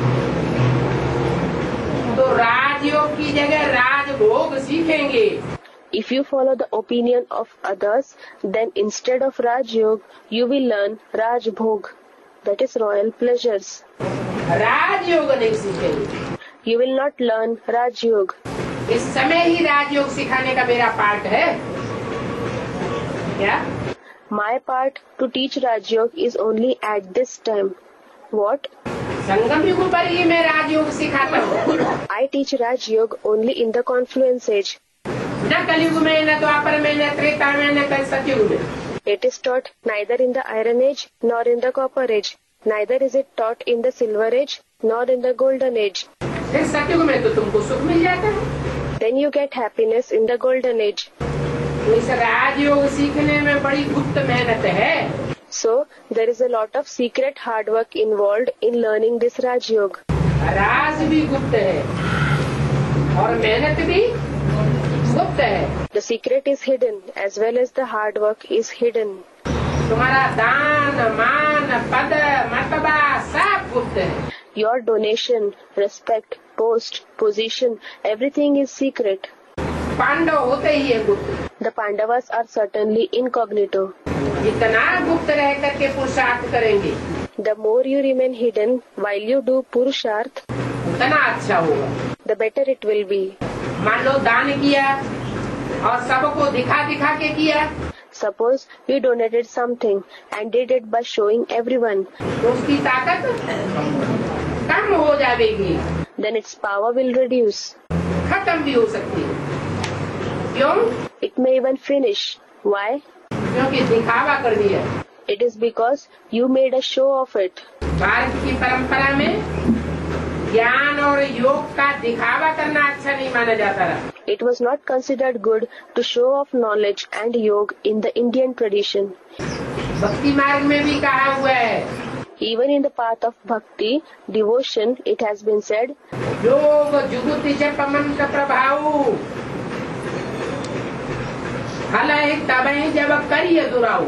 तो राजयोग की जगह राजभोग सीखेंगे। If you follow the opinion of others, then instead of Raj Yoga, you will learn Raj Bhog. That is royal pleasures. राजयोग नहीं सीखेंगे। You will not learn Raj Yoga. इस समय ही राजयोग सिखाने का मेरा पार्ट है। क्या? My part to teach Raj Yoga is only at this time. What? संगम युग पर ही मैं राजयोग सिखाता हूँ। I teach Raj Yoga only in the confluence age. न कलयुग में, न द्वापर में, न त्रेता में, न सतयुग में। It is taught neither in the Iron Age nor in the Copper Age. Neither is it taught in the Silver Age nor in the Golden Age. फिर सतयुग में तो तुमको सुख मिल जाता है। Then you get happiness in the Golden Age. तो इस राजयोग सीखने में बड़ी गुप्त मेहनत है। So, there is a lot of secret hard work involved in learning this Raj Yoga. राज भी गुप्त है और मेहनत भी गुप्त है। The secret is hidden as well as the hard work is hidden. तुम्हारा दान, मान, पद, मर्तबा सब गुप्त है। Your donation, respect, post, position, everything is secret. Pandav होते ही है गुप्त। The Pandavas are certainly incognito. जितना गुप्त रह करके पुरुषार्थ करेंगे The more you remain hidden while you do Purusharth, उतना अच्छा होगा। the better it will be. मान लो दान किया और सबको दिखा दिखा के किया Suppose you donated something and did it by showing everyone. तो उसकी ताकत कम हो जाएगी, Then its power will reduce. खत्म भी हो सकती है। क्यों? It may even finish. Why? क्योंकि दिखावा कर दिया। It is because you made a show of it. Bharat की परंपरा में ज्ञान और योग का दिखावा करना अच्छा नहीं माना जाता रहा। It was not considered good to show off knowledge and yoga in the Indian tradition. भक्ति मार्ग में भी कहा हुआ है, Even in the path of bhakti, devotion, it has been said, योग जुगुति जप मंत्र प्रभाव फल है तब है जब करिय दुराऊ।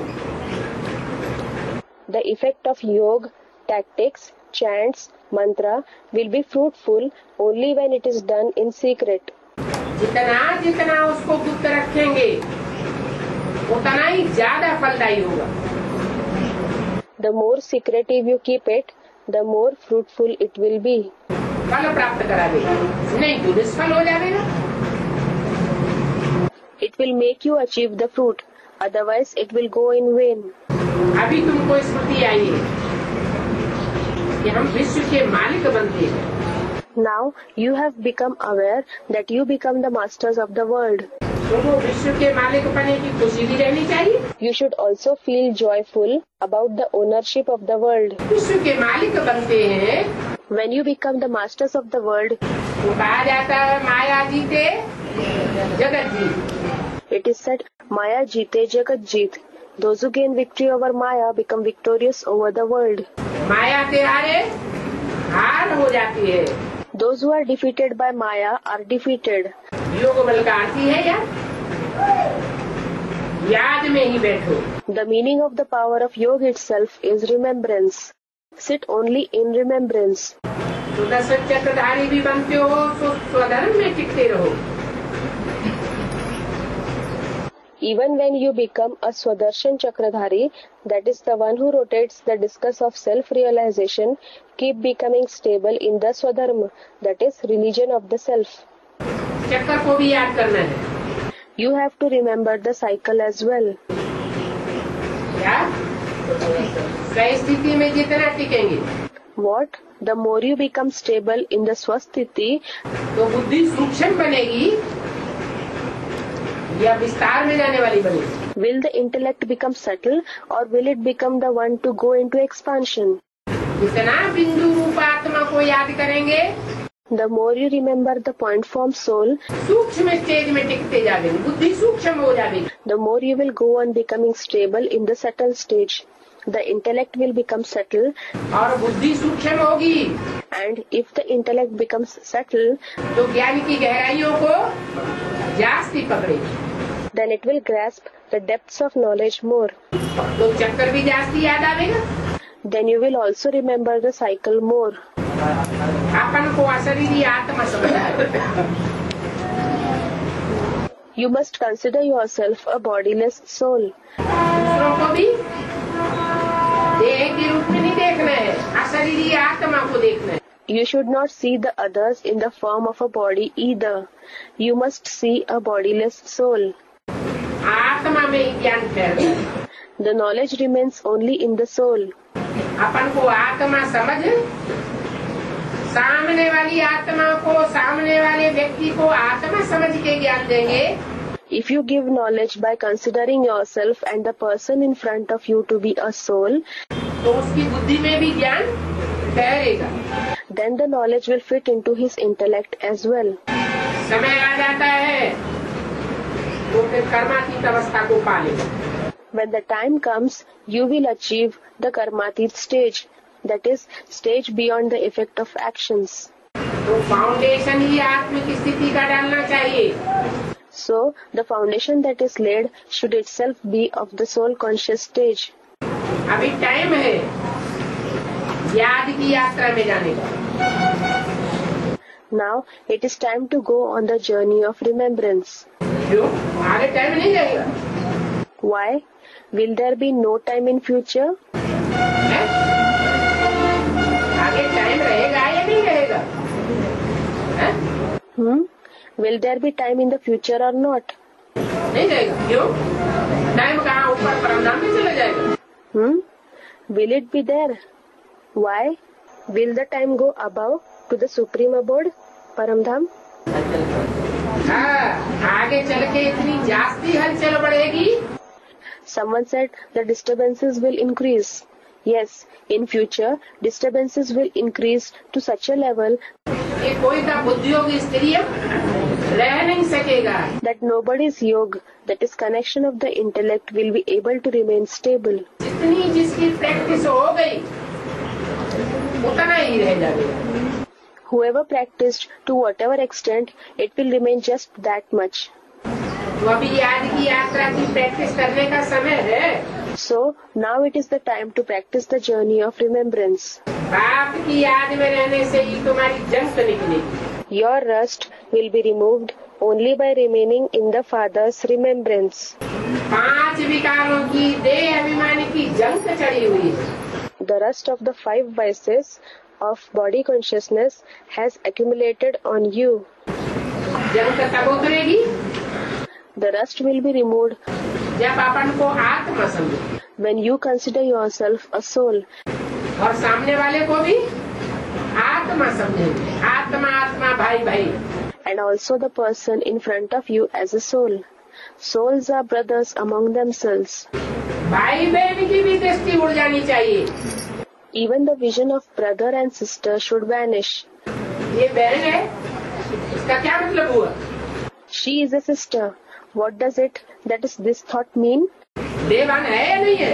the effect of yoga, tactics, chants, mantra will be fruitful only when it is done in secret. जितना जितना उसको गुप्त रखेंगे उतना ही ज्यादा फलदायी होगा। The more secretive you keep it, the more fruitful it will be. फल प्राप्त करा देगा, नहीं तो निष्फल हो जाएगा। It will make you achieve the fruit, otherwise it will go in vain. अभी तुमको स्मृति आई है कि हम विश्व के मालिक बनते हैं। Now you have become aware that you become the masters of the world. तो वो विश्व के मालिक बनने की खुशी भी रहनी चाहिए। You should also feel joyful about the ownership of the world. विश्व के मालिक बनते हैं, When you become the masters of the world, तो कहा जाता है माया जीते जगत जीत। it is said, Maya jeete jagat jeet. Those who gain victory over Maya become victorious over the world. माया से हारे हार हो जाती है। Those who are defeated by Maya are defeated. योग बल का अर्थ ही है याद में ही बैठो। The meaning of the power of yoga itself is remembrance. Sit only in remembrance. Sudarshan चक्रधारी भी बनते हो तो स्वधर्म में टिकते रहो। Even when you become a Swadershan Chakradhari, that is the one who rotates the discus of self-realization, keep becoming stable in the Swadharma, that is religion of the self. चक्कर को भी याद करना है। You have to remember the cycle as well. क्या? सही स्थिति में जितना टिकेंगे, What? The more you become stable in the Swasthiti, तो बुद्धि सूक्ष्म बनेगी या विस्तार में जाने वाली बनेगी। will the intellect become subtle or will it become the one to go into expansion? जितना बिंदु रूप आत्मा को याद करेंगे, The more you remember the point form soul, सूक्ष्म स्टेज में टिकते जाएंगे, बुद्धि सूक्ष्म हो जाएगी। the more you will go on becoming stable in the subtle stage. The intellect will become subtle, और बुद्धि सूक्ष्म होगी and if the intellect becomes subtle, तो ज्ञान की गहराइयों को जास्ती पकड़ेगी, then it will grasp the depths of knowledge more. तो चक्कर भी जास्ती याद आवेगा। Then you will also remember the cycle more. अपन को अशरीरी आत्मा समझना है। You must consider yourself a bodiless soul. दूसरों को भी देह के रूप में नहीं देखना है, अशरीरी आत्मा को देखना है। You should not see the others in the form of a body either. You must see a bodiless soul. आत्मा में ही ज्ञान फैलता है। The knowledge remains only in the soul. अपन को आत्मा समझ, सामने वाली आत्मा को, सामने वाले व्यक्ति को आत्मा समझ के ज्ञान देंगे। If you give knowledge by considering yourself and the person in front of you to be a soul, तो उसकी बुद्धि में भी ज्ञान ठहरेगा। then the knowledge will fit into his intellect as well. समय आ जाता है तो फिर कर्मातीत अवस्था को पा लेगा। When the time comes, you will achieve the karmatit stage, that is, stage beyond the effect of actions. तो फाउंडेशन ही आत्मिक स्थिति का डालना चाहिए। So, the foundation that is laid should itself be of the soul conscious stage. अभी time है याद की यात्रा में जाने का। Now, it is time to go on the journey of remembrance. क्यों? आगे टाइम नहीं रहेगा। Why? Will there be no time in future? है? आगे टाइम रहेगा या नहीं रहेगा? है? Will there be time in the future or not? नहीं रहेगा। क्यों? टाइम कहाँ ऊपर परमधाम में चला जाएगा? Will it be there? Why? Will the time go above to the supreme abode, Paramdham? आगे चल के इतनी जास्ती हलचल बढ़ेगी. Someone said the disturbances will increase. Yes, in future disturbances will increase to such a level ये कोई का बुद्धियोग स्त्रीय रह नहीं सकेगा. that nobody's yoga, that is connection of the intellect, will be able to remain stable. जितनी जिसकी practice हो गई उतना ही रह जाएगा. Whoever practiced to whatever extent, it will remain just that much. तो अभी आज की यात्रा की प्रैक्टिस करने का समय है. So now it is the time to practice the journey of remembrance. बाप की याद में रहने से ही तुम्हारी जंग निकलेगी. Your rust will be removed only by remaining in the Father's remembrance. 5 विकारों की देह अभिमानी की जंग चढ़ी हुई है. The rust of the 5 vices of body consciousness has accumulated on you. जंग तब उतरेगी The rust will be removed जब अपन को आत्मा समझो when you consider yourself a soul और सामने वाले को भी आत्मा समझेंगे. आत्मा आत्मा भाई भाई. and also the person in front of you as a soul. Souls are brothers among themselves. भाई बहन की भी दृष्टि उड़ जानी चाहिए. Even the vision of brother and sister should vanish. ये बहन है इसका क्या मतलब हुआ? She is a sister. What does it, that is this thought mean? देवान है या नहीं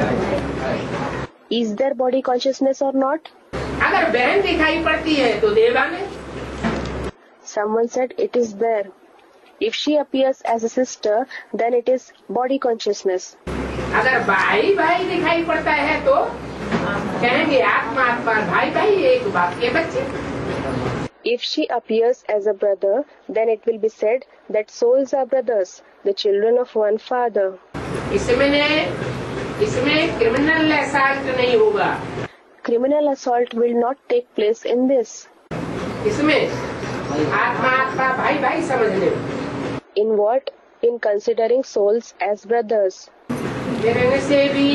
है? Is there body consciousness or not? अगर बहन दिखाई पड़ती है तो देवान है. Someone said it is there. If she appears as a sister, then it is body consciousness. अगर भाई भाई दिखाई पड़ता है तो कहेंगे आत्मा आत्मा भाई भाई एक बाप के बच्चे. If she appears as a brother, then it will be said that souls are brothers, the children of one father. इसमें क्रिमिनल असॉल्ट नहीं होगा. Criminal assault will not take place in this. इसमें आत्मा आत्मा भाई भाई समझने. In what? In considering souls as brothers. ये रहने से भी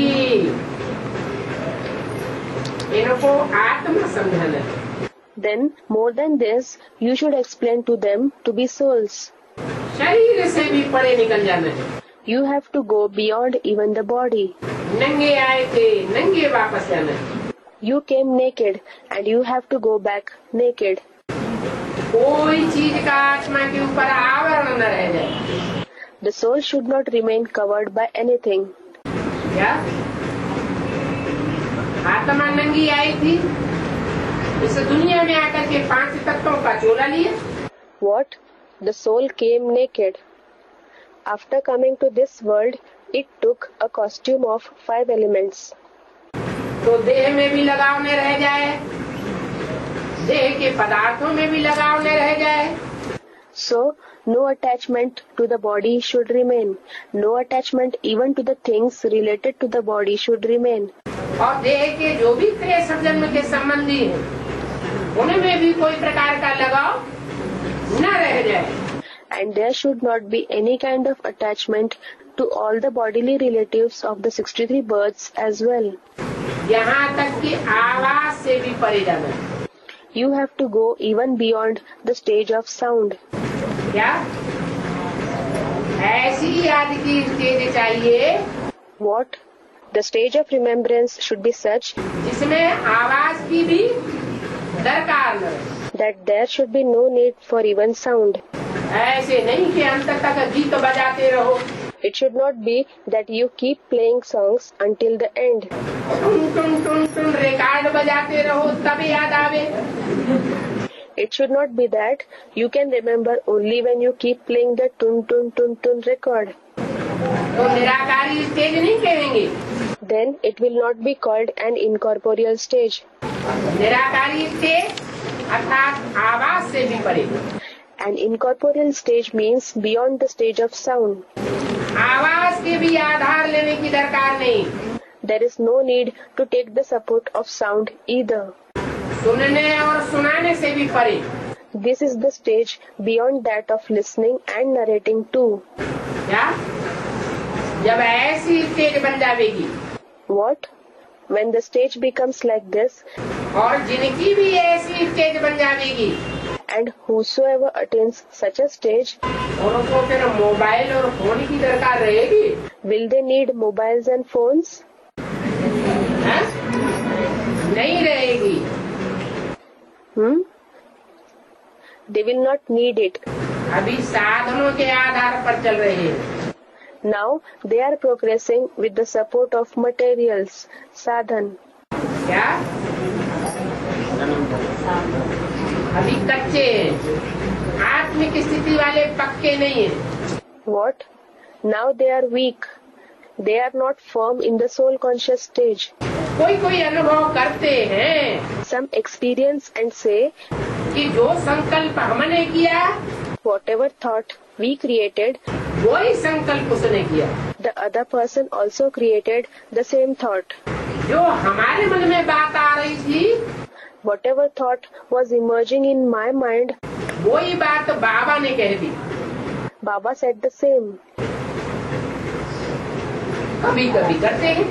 इनको आत्मा समझना. Then, more than this, you should explain to them to be souls. शरीर से भी परे निकल जाना है. You have to go beyond even the body. नंगे आए थे नंगे वापस जाना है. You came naked and you have to go back naked. कोई चीज का आत्मा के ऊपर आवरण न रह जाए. The soul should not remain covered by anything. क्या आत्मा नंगी आई थी इस दुनिया में आकर के 5 तत्वों का चोला लिया. What? The soul came naked. After coming to this world, it took a costume of 5 elements. तो देह में भी लगाव न रह जाए, देह के पदार्थों में भी लगाव न रह जाए. So, no attachment to the body should remain. No attachment even to the things related to the body should remain. और देह के जो भी क्रिया जन्म के संबंधी हैं, उनमें भी कोई प्रकार का लगाव न रह जाए. And there should not be any kind of attachment to all the bodily relatives of the 63 births as well. यहाँ तक कि आवाज से भी परे जाना. You have to go even beyond the stage of sound. क्या ऐसी याद की स्टेज चाहिए? What? The stage of remembrance should be such जिसमें आवाज की भी दरकार न. that there should be no need for even sound. ऐसे नहीं कि अंत तक गीत बजाते रहो. It should not be that you keep playing songs until the end. टुन टुन टुन टुन रिकॉर्ड बजाते रहो तब याद आवे. It should not be that you can remember only when you keep playing the tun tun tun tun record. तो निराकारी स्टेज नहीं कहेंगे. Then it will not be called an incorporeal stage. निराकारी स्टेज अर्थात आवाज से भी परे. An incorporeal stage means beyond the stage of sound. आवाज के भी आधार लेने की दरकार नहीं. There is no need to take the support of sound either. सुनने और सुनाने से भी परे. This is the stage beyond that of listening and narrating too. क्या जब ऐसी स्टेज बन जाएगी। What? When the stage becomes like this, और जिनकी भी ऐसी स्टेज बन जाएगी, and whosoever attains such a stage, उनको फिर मोबाइल और फोन की दरकार रहेगी? will they need mobiles and phones? है? नहीं रहेगी। They will not need it. अभी साधनों के आधार पर चल रहे हैं। Now they are progressing with the support of materials, sadhan. क्या? अभी कच्चे हैं, आत्मिक स्थिति वाले पक्के नहीं हैं। What? Now they are weak. They are not firm in the soul conscious stage. कोई अनुभव करते हैं। Some experience and say कि जो संकल्प हमने किया, whatever thought we created, वही संकल्प उसने किया। the other person also created the same thought. जो हमारे मन में बात आ रही थी, Whatever thought was emerging in my mind, वही बात बाबा ने कह दी। Baba said the same. कभी कभी करते हैं,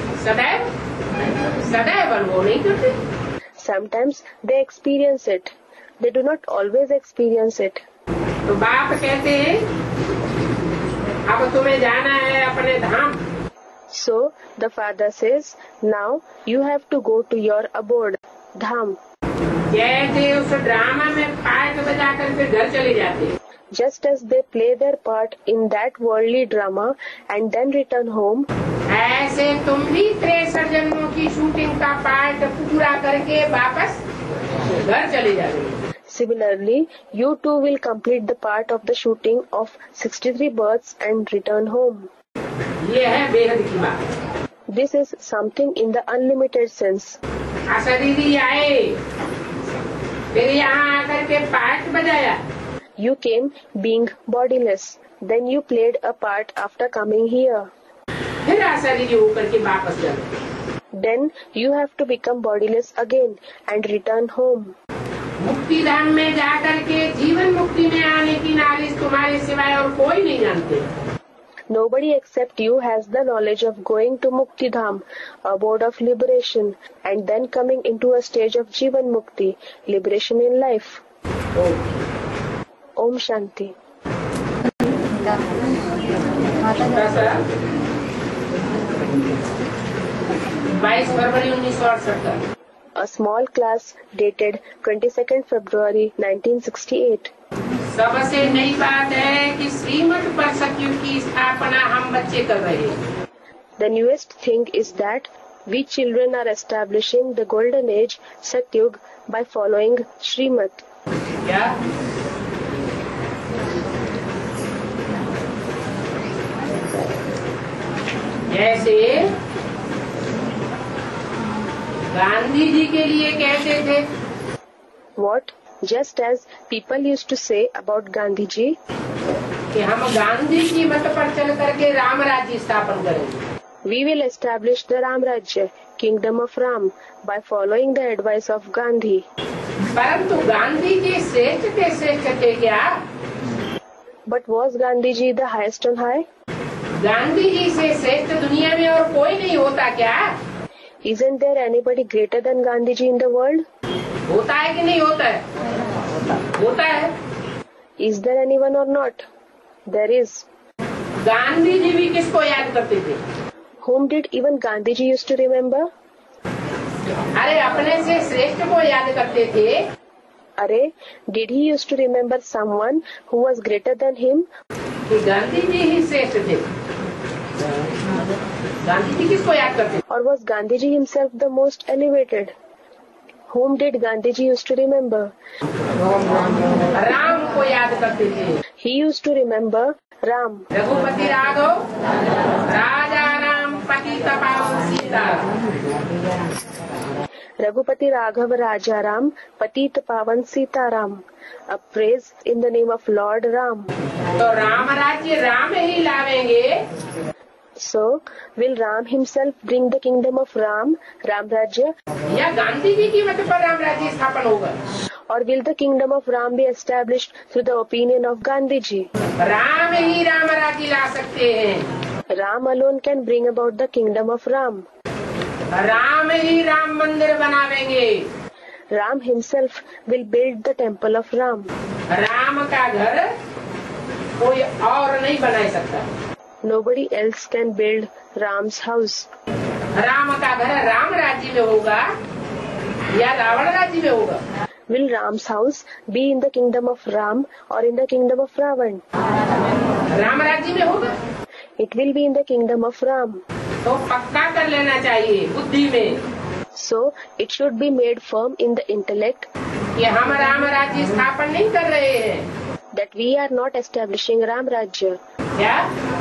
सदैव अनुभव नहीं करते। Sometimes they experience it. They do not always experience it. तो बाप कहते हैं, अब तुम्हें जाना है अपने धाम। So the father says, now you have to go to your abode, dham. जैसे उस ड्रामा में पार्ट बजा करके घर चले जाते हैं, Just as they play their part in that worldly drama and then return home, ऐसे तुम भी 63 जन्मों की शूटिंग का पार्ट पूरा करके वापस घर चले जाओगे। similarly, you too will complete the part of the shooting of 63 births and return home. ये है बेहद की बात। This is something in the unlimited sense. अशरीरी आए, फिर यहाँ आकर के पार्ट बजाया। You came being bodiless. Then you played a part after coming here. फिर अशरीरी होकर के वापस जाओ। Then you have to become bodiless again and return home. मुक्ति धाम में जाकर के जीवन मुक्ति में आने की नॉलेज तुम्हारे सिवाय और कोई नहीं जानते। Nobody except you has the knowledge of going to Mukti Dham, abode of liberation, and then coming into a stage of Jivan Mukti, liberation in life. Om Shanti. 22 February 1968। A small class dated 22nd February 1968. सबसे नई बात है कि श्रीमत पर सतयुग की स्थापना हम बच्चे कर रहे हैं। The newest thing is that we children are establishing the golden age Satyug by following Srimat. क्या? जैसे गांधी जी के लिए कहते थे, What? Just as people used to say about Gandhi ji, कि हम गांधी जी मत पर चल करके राम राज्य स्थापन करेंगे। we will establish the Ram Rajya, kingdom of Ram, by following the advice of Gandhi. परंतु गांधी जी श्रेष्ठ थे क्या? But was Gandhi ji the highest on high? Gandhi ji से श्रेष्ठ दुनिया में और कोई नहीं होता क्या? Isn't there anybody greater than Gandhi ji in the world? होता है कि नहीं होता है? होता है। Is there anyone or not? There is. Gandhi ji भी किसको याद करते थे? Whom did even Gandhi ji used to remember? अरे अपने से श्रेष्ठ को याद करते थे। Arey, did he used to remember someone who was greater than him? कि गांधी जी ही श्रेष्ठ थे। गांधी जी किसको याद करते थे? Or was Gandhi ji himself the most elevated? Whom did Gandhi ji used to remember? Ram को याद करते थे। He used to remember Ram. Raghupati Raghav राजा राम पतित पावन Sita. Raghupati Raghav Raja Ram, Patit Pavan Sita Ram. A praise in the name of Lord Ram. तो राम राज्य राम ही लावेंगे। So, will Ram himself bring the kingdom of Ram, Ram Rajya? या गांधी जी की मत पर राम राज्य स्थापन होगा? Or will the kingdom of Ram be established through the opinion of Gandhi ji? Ram ही राम राज्य ला सकते हैं। Ram alone can bring about the kingdom of Ram. Ram ही राम मंदिर बनावेंगे। Ram himself will build the temple of Ram. Ram का घर कोई और नहीं बना सकता। Nobody else can build Ram's house. Ram का घर राम राज्य में होगा या रावण राज्य में होगा? Will Ram's house be in the kingdom of Ram or in the kingdom of Ravan? Ram राज्य में होगा। It will be in the kingdom of Ram. तो पक्का कर लेना चाहिए बुद्धि में So it should be made firm in the intellect कि हम राम राज्य स्थापन नहीं कर रहे हैं। that we are not establishing Ram Rajya. क्या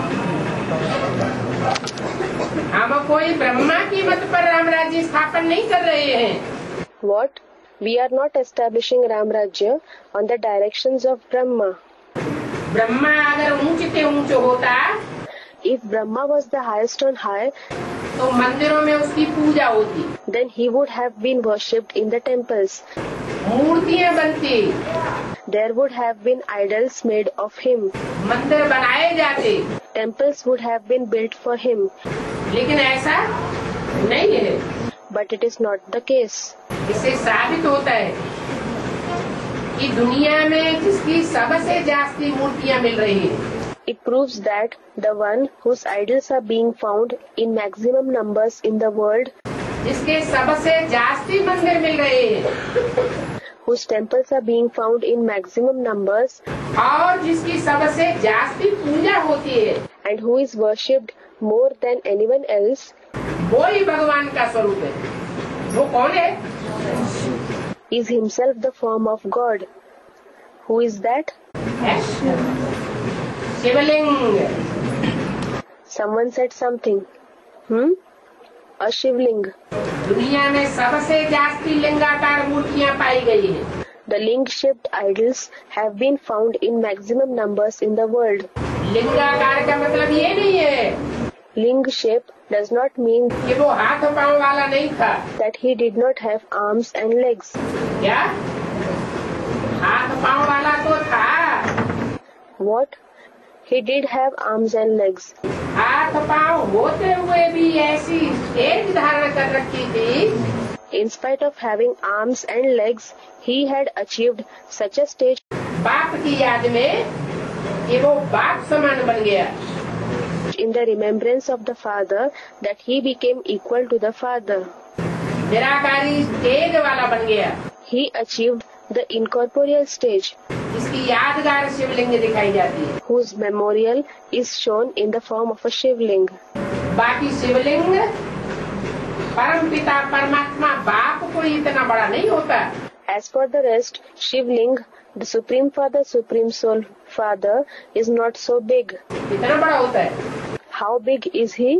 हम कोई ब्रह्मा की मत पर राम राज्य स्थापन नहीं कर रहे हैं। What? We are not establishing Ram Rajya on the directions of Brahma. Brahma अगर ऊंच से ऊंच होता If Brahma was the highest on high, तो मंदिरों में उसकी पूजा होती, then he would have been worshipped in the temples. मूर्तियाँ बनती, There would have been idols made of him. मंदिर बनाए जाते, Temples would have been built for him. लेकिन ऐसा नहीं है। But it is not the case. इससे साबित होता है कि दुनिया में जिसकी सबसे जास्ती मूर्तियाँ मिल रही है, It proves that the one whose idols are being found in maximum numbers in the world, जिसके सबसे जास्ती मंदिर मिल रहे हैं, whose temples are being found in maximum numbers, और जिसकी सबसे जास्ती पूजा होती है, and who is worshipped more than anyone else, वो ही भगवान का स्वरूप है। वो कौन है? is himself the form of God. Who is that? Shivling. Someone said something. A Shivling. दुनिया में सबसे जास्ती लिंगाकार मूर्तियाँ पाई गई है। The ling-shaped idols have been found in maximum numbers in the world. लिंगाकार का मतलब ये नहीं है Ling shape does not mean कि वो हाथ पाँव वाला नहीं था। that he did not have arms and legs. क्या हाथ पाँव वाला तो था, What? He did have arms and legs. हाथ पाँव होते हुए भी ऐसी तेज धारण कर रखी थी। In spite of having arms and legs, he had achieved such a stage बाप की याद में कि वो बाप समान बन गया। in the remembrance of the Father that he became equal to the Father. निराकारी तेज वाला बन गया। He achieved the incorporeal stage, इसकी यादगार शिवलिंग दिखाई जाती है। whose memorial is shown in the form of a Shivling. बाकी शिवलिंग परम पिता परमात्मा बाप कोई इतना बड़ा नहीं होता। As for the rest, Shivling, the Supreme Father, Supreme Soul Father, is not so big. इतना बड़ा होता है। How big is he?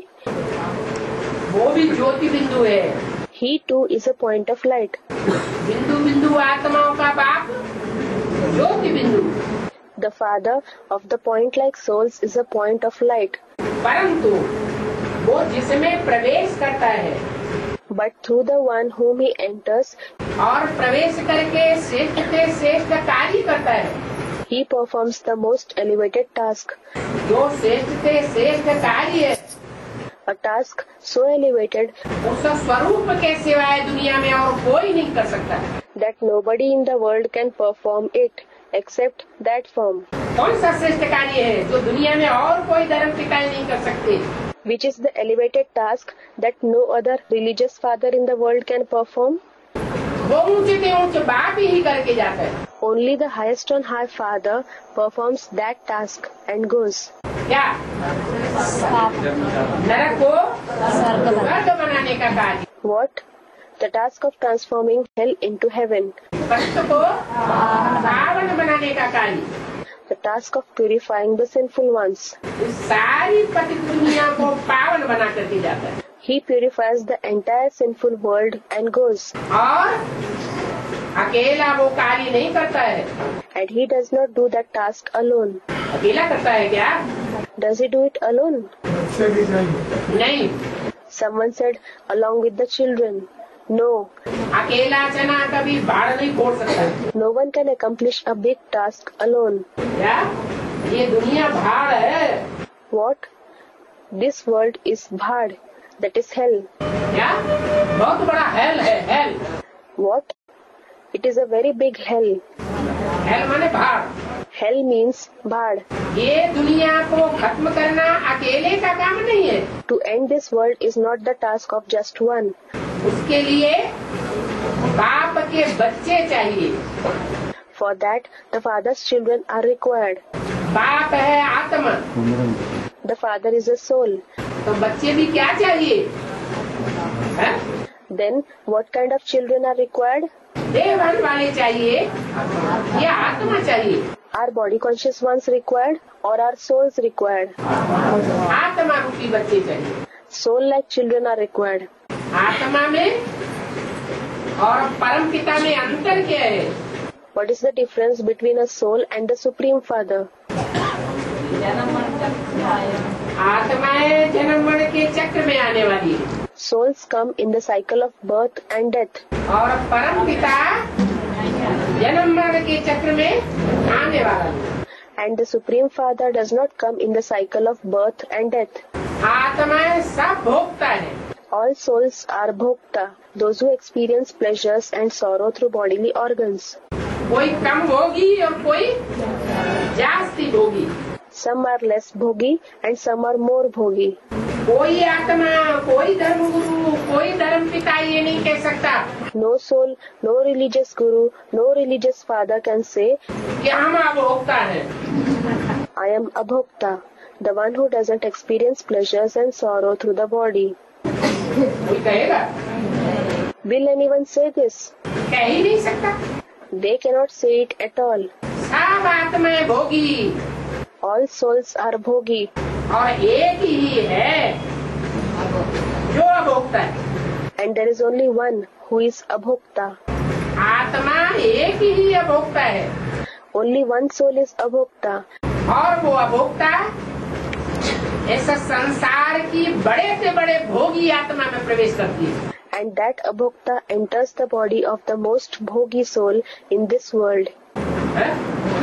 वो भी ज्योति बिंदु है। He too is a point of light. बिंदु बिंदु आत्माओं का बाप ज्योति बिंदु, The Father of the point-like souls is a point of light. परंतु वो जिसमें प्रवेश करता है But through the one whom he enters, और प्रवेश करके श्रेष्ठ से श्रेष्ठ कार्य करता है, he performs the most elevated task. जो श्रेष्ठ से श्रेष्ठ कार्य है, A task so elevated उस स्वरूप के सिवाय दुनिया में और कोई नहीं कर सकता। that nobody in the world can perform it except that form. कौन सा श्रेष्ठ कार्य है जो दुनिया में और कोई धर्म पिता नहीं कर सकते? Which is the elevated task that no other religious father in the world can perform? वो ऊंचे से ऊंच बाप ही करके जाता है। Only the highest on high Father performs that task and goes. क्या नरक को स्वर्ग बनाने का कार्य, What? The task of transforming hell into heaven. कष्ट को पावन बनाने का कार्य, The task of purifying the sinful ones. इस सारी पतित दुनिया को पावन बना करके जाता है। He purifies the entire sinful world and goes. और अकेला वो कार्य नहीं करता है। And he does not do that task alone. अकेला करता है क्या? Does he do it alone? नहीं, Someone said, along with the children. No, अकेला चना कभी बाढ़ नहीं फोड़ सकता। no one can accomplish a big task alone. क्या ये दुनिया भाड़ है? What? This world is bhad, that is hell. क्या? बहुत बड़ा हेल है, hell. What? It is a very big hell. Hell माने भाड़। Hell means bhad. ये दुनिया को खत्म करना अकेले का काम नहीं है। To end this world is not the task of just one. उसके लिए बाप के बच्चे चाहिए। For that, the father's children are required. बाप है आत्मा, The father is a soul. तो बच्चे भी क्या चाहिए? है? Then, what kind of children are required? देहवान वाले चाहिए या आत्मा चाहिए? Are body conscious ones required or are souls required? आत्मा रूपी बच्चे चाहिए। Soul-like children are required. आत्मा में और परम पिता में अंतर क्या है? What is the difference between a soul and the Supreme Father? आत्माएं जन्म मरण के चक्र में आने वाली है Souls come in the cycle of birth and death. और परम पिता जन्म मरण के चक्र में आने वाला है। And the Supreme Father does not come in the cycle of birth and death. आत्माएं सब भोगता है। All souls are bhokta, those who experience pleasures and sorrow through bodily organs. कोई कम भोगी और कोई जास्ती भोगी। Some are less bhogi and some are more bhogi. कोई आत्मा, कोई धर्म गुरु, कोई धर्म पिता ये नहीं कह सकता No soul, no religious guru, no religious father can say, कि हम अभोक्ता हैं। I am abhokta, the one who doesn't experience pleasures and sorrow through the body. कोई कहेगा? Will anyone say this? कह ही नहीं सकता। They cannot say it at all. सब आत्माएं भोगी All souls are bhogi. और एक ही है जो अभोक्ता है। And there is only one who is abhokta. आत्मा एक ही अभोक्ता है Only one soul is abhokta. और वो अभोक्ता इस संसार की बड़े से बड़े भोगी आत्मा में प्रवेश करती है। And that abhokta enters the body of the most bhogi soul in this world. है?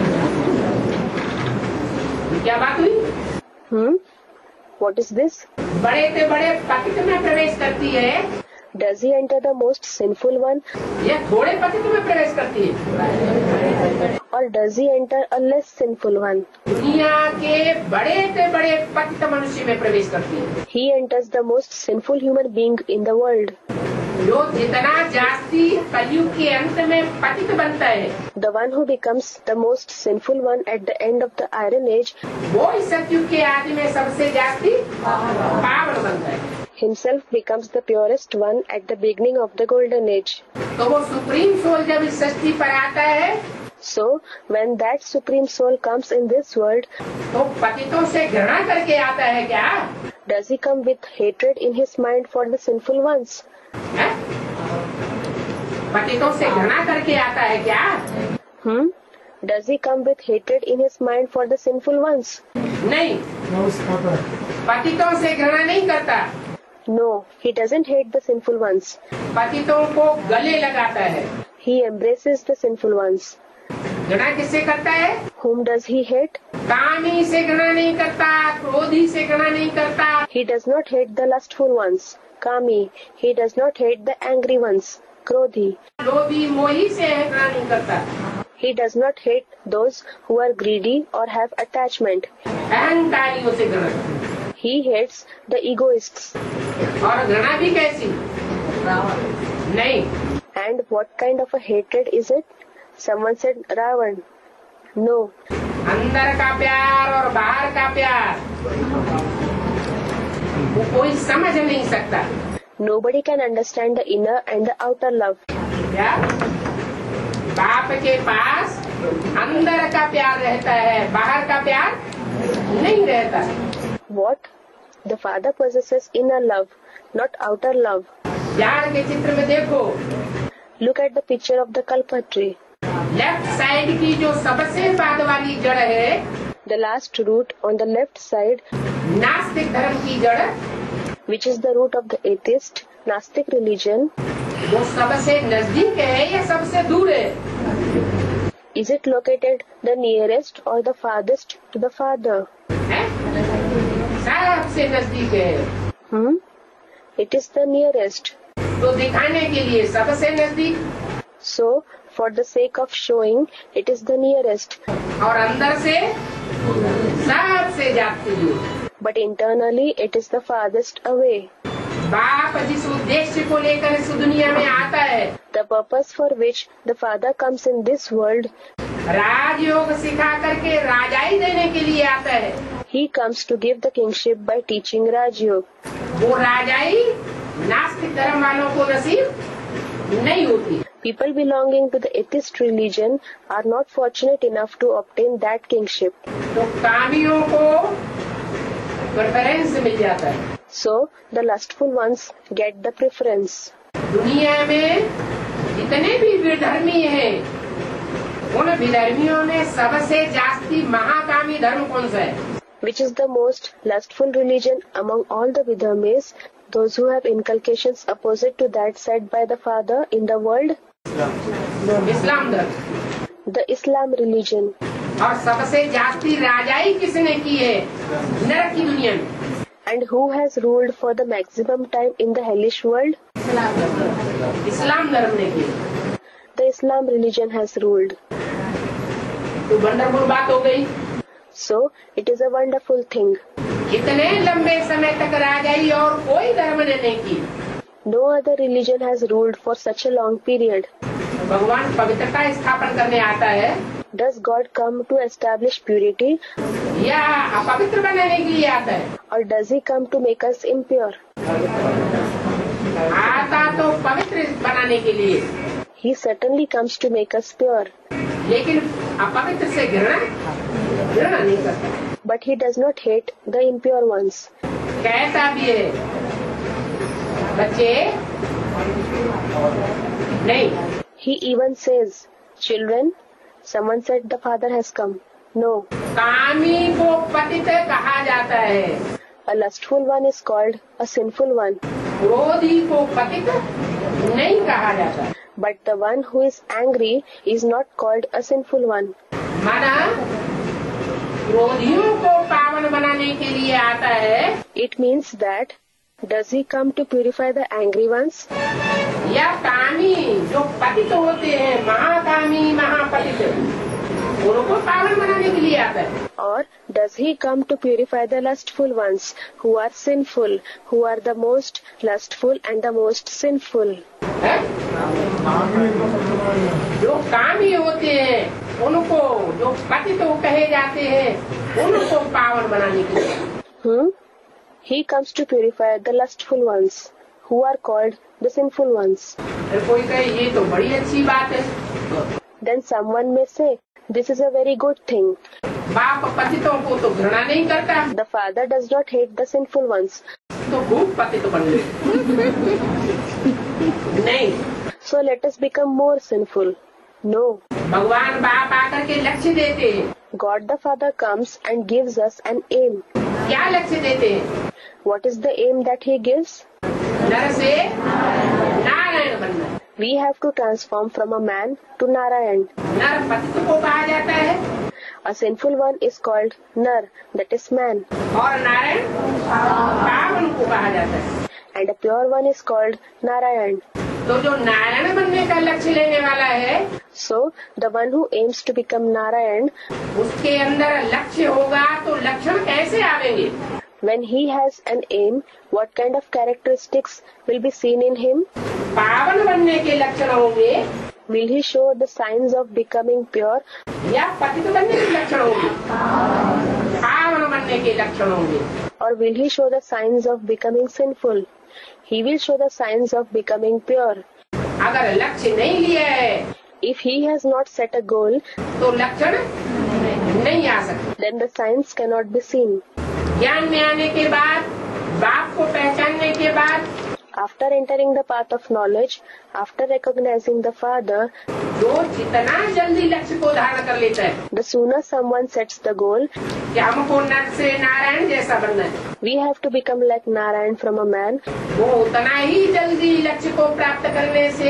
क्या बात हुई? What is this? बड़े से बड़े पतित में प्रवेश करती है Does he enter the most sinful one? या थोड़े पतित में प्रवेश करती है? Or does he enter a less sinful one? दुनिया के बड़े से बड़े पतित मनुष्य में प्रवेश करती है। He enters the most sinful human being in the world. जो जितना जास्ती कलयुग के अंत में पतित बनता है The one who becomes the most sinful one at the end of the Iron Age वो इस सतयुग के आदि में सबसे जास्ती पावन बनता है। himself becomes the purest one at the beginning of the Golden Age. तो वो सुप्रीम सोल जब इस सृष्टि पर आता है So, when that Supreme Soul comes in this world, तो पतितों से घृणा करके आता है क्या? does he come with hatred in his mind for the sinful ones? है? पतितों से घृणा करके आता है क्या? Does he come with hatred in his mind for the sinful ones? नहीं, पतितों से घृणा नहीं करता। No, he doesn't hate the sinful ones. पतितों को गले लगाता है। He embraces the sinful ones. घृणा किससे करता है? Whom does he hate? कामी से घृणा नहीं करता, क्रोधी से घृणा नहीं करता, He does not hate the lustful ones. Kami. He does not hate the angry ones. Krodhi. लोभी मोही से घृणा नहीं करता, He does not hate those who are greedy or have attachment. अहंकारियों से घृणा करता। He hates the egoists. और घृणा भी कैसी? नहीं, And what kind of a hatred is it? Someone said Ravan. No. अंदर का प्यार और बाहर का प्यार वो कोई समझ नहीं सकता। Nobody can understand the inner and the outer love. क्या? बाप के पास अंदर का प्यार रहता है, बाहर का प्यार नहीं रहता। What? The father possesses inner love, not outer love. झाड़ के चित्र में देखो, Look at the picture of the kalpa tree. Left side की जो सबसे बाद वाली जड़ है, The last root on the left side, नास्तिक धर्म की जड़, which is the root of the atheist, Gnostic religion, वो सबसे नजदीक है या सबसे दूर है? is it located the nearest or the farthest to the father? है? सबसे नजदीक है। It is the nearest. तो दिखाने के लिए सबसे नजदीक, So, for the sake of showing, it is the nearest. और अंदर से सबसे जाती दूर। But internally, it is the farthest away. बाप जिस उद्देश्य को लेकर इस दुनिया में आता है, The purpose for which the Father comes in this world, राजयोग सिखा करके राजाई देने के लिए आता है। He comes to give the kingship by teaching Raj Yoga. वो राजाई नास्तिक धर्म वालों को नसीब नहीं होती। People belonging to the atheist religion are not fortunate enough to obtain that kingship. तो कामियों को प्रेफरेंस मिल जाता है। So, the lustful ones get the preference. दुनिया में जितने भी विधर्मी हैं, उन विधर्मियों में सबसे जास्ती महाकामी धर्म कौन सा है? Which is the most lustful religion among all the Vidharmis, those who have inculcations opposite to that said by the Father in the world? इस्लाम धर्म। The Islam religion. और सबसे जास्ती राजाई किसने की है नरक की दुनिया में? And who has ruled for the maximum time in the hellish world? इस्लाम धर्म ने की। The Islam religion has ruled. तो वंडरफुल बात हो गई। So, it is a wonderful thing. इतने लंबे समय तक राजाई और कोई धर्म ने नहीं की। No other religion has ruled for such a long period. भगवान पवित्रता स्थापन करने आता है Does God come to establish purity, या अपवित्र बनाने के लिए आता है? or does He come to make us impure? आता तो पवित्र बनाने के लिए, He certainly comes to make us pure, लेकिन अपवित्र से घृणा नहीं करता। but He does not hate the impure ones. कहता भी है बच्चे नहीं। He even says, "Children, someone said the Father has come." No, कामी को पतित कहा जाता है, a lustful one is called a sinful one, क्रोधी को पतित नहीं कहा जाता। but the one who is angry is not called a sinful one. माना क्रोधियों को पावन बनाने के लिए आता है, It means that, does He come to purify the angry ones? या कामी जो पतित होते हैं, महाकामी महापतित, उनको पावन बनाने के लिए आता है? Or does He come to purify the lustful ones, who are sinful, who are the most lustful and the most sinful? है? जो कामी होते हैं उनको, जो पतित कहे जाते हैं, उनको पावन बनाने के लिए। He comes to purify the lustful ones, who are called the sinful ones. फिर कोई कहे ये तो बड़ी अच्छी बात है। Then someone may say, this is a very good thing. बाप पतितों को तो घृणा नहीं करता, The Father does not hate the sinful ones. तो खूब पतित बन गए। नहीं, So let us become more sinful. No. भगवान बाप आकर के लक्ष्य देते हैं। God the Father comes and gives us an aim. क्या लक्ष्य देते हैं? What is the aim that He gives? नर से नारायण बनना। We have to transform from a man to Narayan. नर पतित को कहा जाता है A sinful one is called Nar, that is man. और नारायण पावन को कहा जाता है। And a pure one is called Narayan. तो जो नारायण बनने का लक्ष्य लेने वाला है, So, the one who aims to become Narayan, उसके अंदर लक्ष्य होगा तो लक्षण कैसे आवेंगे? when he has an aim, what kind of characteristics will be seen in him? पावन बनने के लक्षण होंगे Will he show the signs of becoming pure, या पतित बनने के लक्षण होंगे? पावन बनने के लक्षण होंगे। or will he show the signs of becoming sinful? He will show the signs of becoming pure. अगर लक्ष्य नहीं लिया है If he has not set a goal, तो लक्षण नहीं आ सकते। then the signs cannot be seen. ज्ञान में आने के बाद, बाप को पहचानने के बाद, After entering the path of knowledge, after recognizing the Father, जो जितना जल्दी लक्ष्य को धारण कर लेता है the sooner someone sets the goal, कि हमको नर से नारायण जैसा बनना है, we have to become like Narayan from a man, वो उतना ही जल्दी लक्ष्य को प्राप्त करने से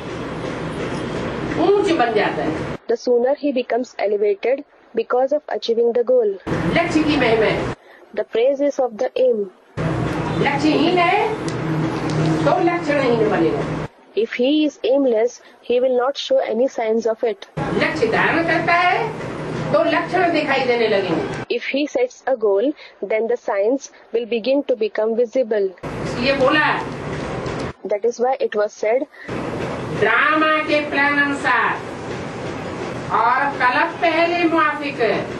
ऊंच बन जाता है। the sooner he becomes elevated because of achieving the goal. लक्ष्य की महिमा है। The praise is of the aim. लक्ष्यहीन है तो लक्षणहीन बनेगा। If he is aimless, he will not show any signs of it. लक्ष्य धारण करता है तो लक्षण दिखाई देने लगेंगे। If he sets a goal, then the signs will begin to become visible. इसलिए बोला, That is why it was said, drama के प्लान अनुसार और कलप पहले मुआफिक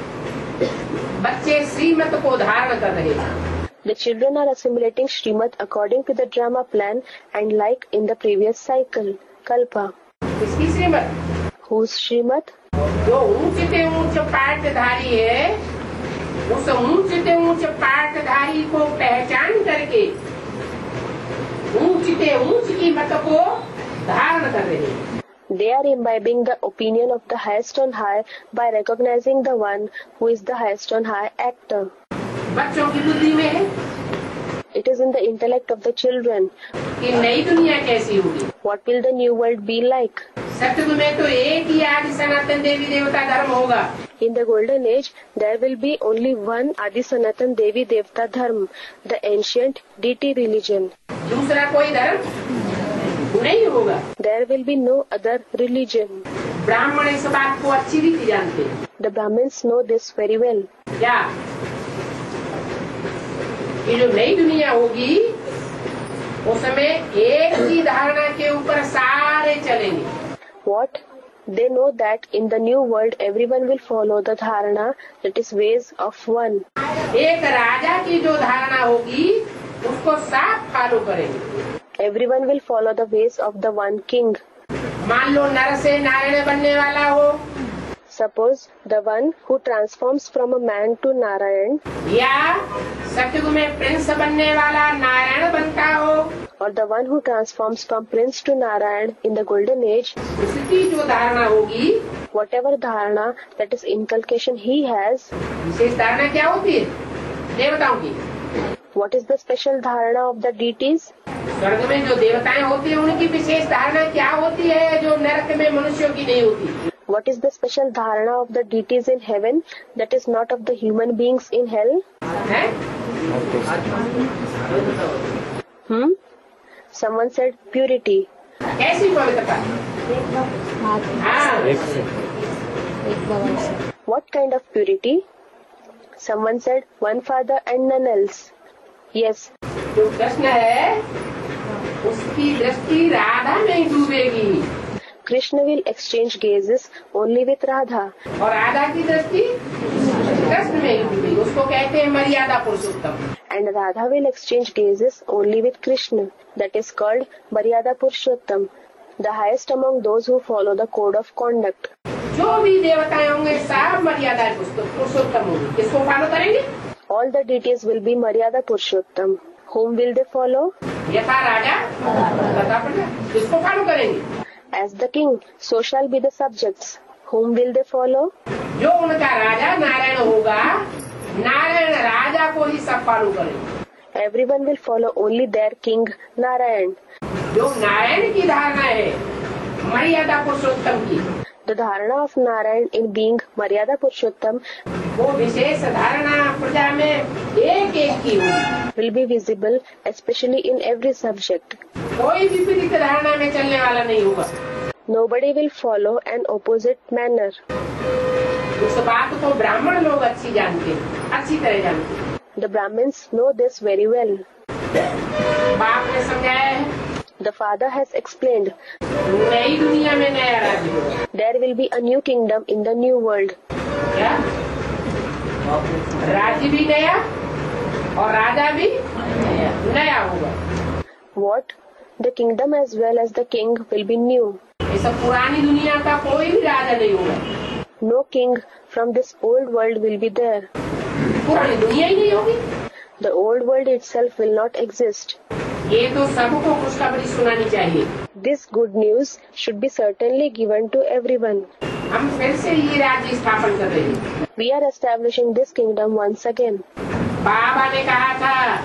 बच्चे श्रीमत को धारण कर रहे हैं। the children are assimilating Srimad according to the drama plan and like in the previous cycle, Kalpa. किसकी श्रीमत? Whose Srimad? जो ऊंच से ऊंच पाठधारी है, उस ऊंच से ऊंच पाठधारी को पहचान करके ऊंच से ऊंच की मत को धारण कर रहे हैं। They are imbibing the opinion of the highest on high by recognizing the one who is the highest on high actor. बच्चों की बुद्धि में है It is in the intellect of the children. कि नई दुनिया कैसी होगी। What will the new world be like? सतयुग में तो एक ही आदि सनातन देवी देवता धर्म होगा। In the golden age, there will be only one Adi Sanatan Devi Devta Dharma, the ancient deity religion. दूसरा कोई धर्म नहीं होगा। There will be no other religion. ब्राह्मण इस बात को अच्छी रीति जानते हैं। The Brahmins know this very well. क्या ये जो नई दुनिया होगी उसमें एक ही धारणा के ऊपर सारे चलेंगे। What? They know that in the new world everyone will follow the dharana, that is ways of one. एक राजा की जो धारणा होगी उसको साफ फॉलो करेंगे। Everyone will follow the ways of the one king. मान लो नर से नारायण बनने वाला हो, Suppose the one who transforms from a man to Narayan, या सतयुग में प्रिंस बनने वाला नारायण बनता हो, or the one who transforms from prince to Narayan in the golden age, उसकी जो धारणा होगी, whatever dharana, that is inculcation he has, विशेष धारणा क्या होती है? देवताओं की। what is the special dharana of the deities? स्वर्ग में जो देवताएं होती है उनकी विशेष धारणा क्या होती है जो नरक में मनुष्यों की नहीं होती? What is the special dharana of the deities in heaven that is not of the human beings in hell? है? Someone said purity. कैसी पवित्रता? हाँ, What kind of purity? Someone said one father and none else. Yes, जो कृष्ण है उसकी दृष्टि राधा में डूबेगी Krishna will exchange gazes only with Radha, और राधा की दृष्टि कृष्ण में ही डूबेगी। उसको कहते हैं मर्यादा पुरुषोत्तम। and Radha will exchange gazes only with Krishna. That is called Maryada Purushottam, the highest among those who follow the code of conduct. जो भी देवताएं होंगे सब मर्यादा पुरुषोत्तम होंगे। किसको फॉलो करेंगे? All the deities will be Maryada Purushottam. Whom will they follow? यथा राजा तथा प्रजा। किसको फॉलो करेंगे? As the king, so shall be the subjects. Whom will they follow? जो उनका राजा नारायण होगा, नारायण राजा को ही सब फॉलो करेंगे। Everyone will follow only their king Narayan. जो नारायण की धारणा है मर्यादा पुरुषोत्तम की, The dharana of Narayan in being Maryada Purushottam वो विशेष धारणा प्रजा में एक एक की होगी। will be visible, especially in every subject. कोई विपरीत धारणा में चलने वाला नहीं होगा। Nobody will follow an opposite manner. उस बात को ब्राह्मण लोग अच्छी जानते हैं, अच्छी तरह जानते हैं। The Brahmins know this very well. बाप ने समझाया है, The father has explained, नई दुनिया में नया राज्य होगा। there will be a new kingdom in the new world. क्या? राज्य भी नया और राजा भी नया होगा। What? The kingdom as well as the king will be new. ये सब पुरानी दुनिया का कोई भी राजा नहीं होगा। No king from this old world will be there. पुरानी दुनिया ही नहीं होगी। The old world itself will not exist. ये तो सबको खुशखबरी सुनानी चाहिए। This good news should be certainly given to everyone. हम फिर से ये राज्य स्थापन कर रहे हैं। We are establishing this kingdom once again. बाबा ने कहा था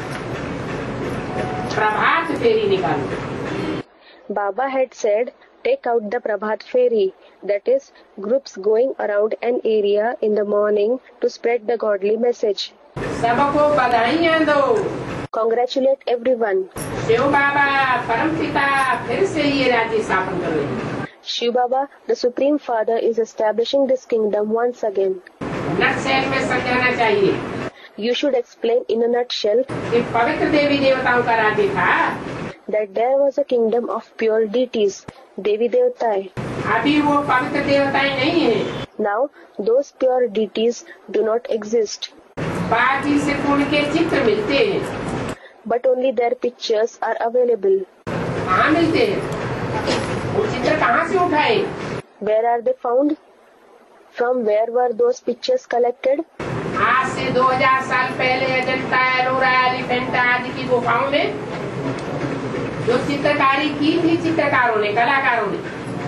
प्रभात फेरी निकालो। Baba had said, take out the Prabhat Fairy, that is, groups going around an area in the morning to spread the godly message. सबको बधाइयाँ दो। Congratulate everyone. शिव बाबा परमपिता फिर से ये राज्य स्थापन कर रहे हैं। Shiv Baba, the Supreme Father, is establishing this kingdom once again. Nutshell में समझाना चाहिए You should explain in a nutshell कि पवित्र देवी देवताओं का राज्य था, that there was a kingdom of pure deities, Devi Devatae. अभी वो पवित्र देवताएं नहीं है। Now, those pure deities do not exist, बाकी से उनके चित्र मिलते हैं। but only their pictures are available. कहाँ मिलते हैं? वो चित्र कहाँ से उठाए? Where are they found? From where were those pictures collected? आज से 2000 साल पहले अजंता, एलोरा, एलिफेंटा आदि की गुफाओं में जो चित्रकारी की थी चित्रकारों ने, कलाकारों ने,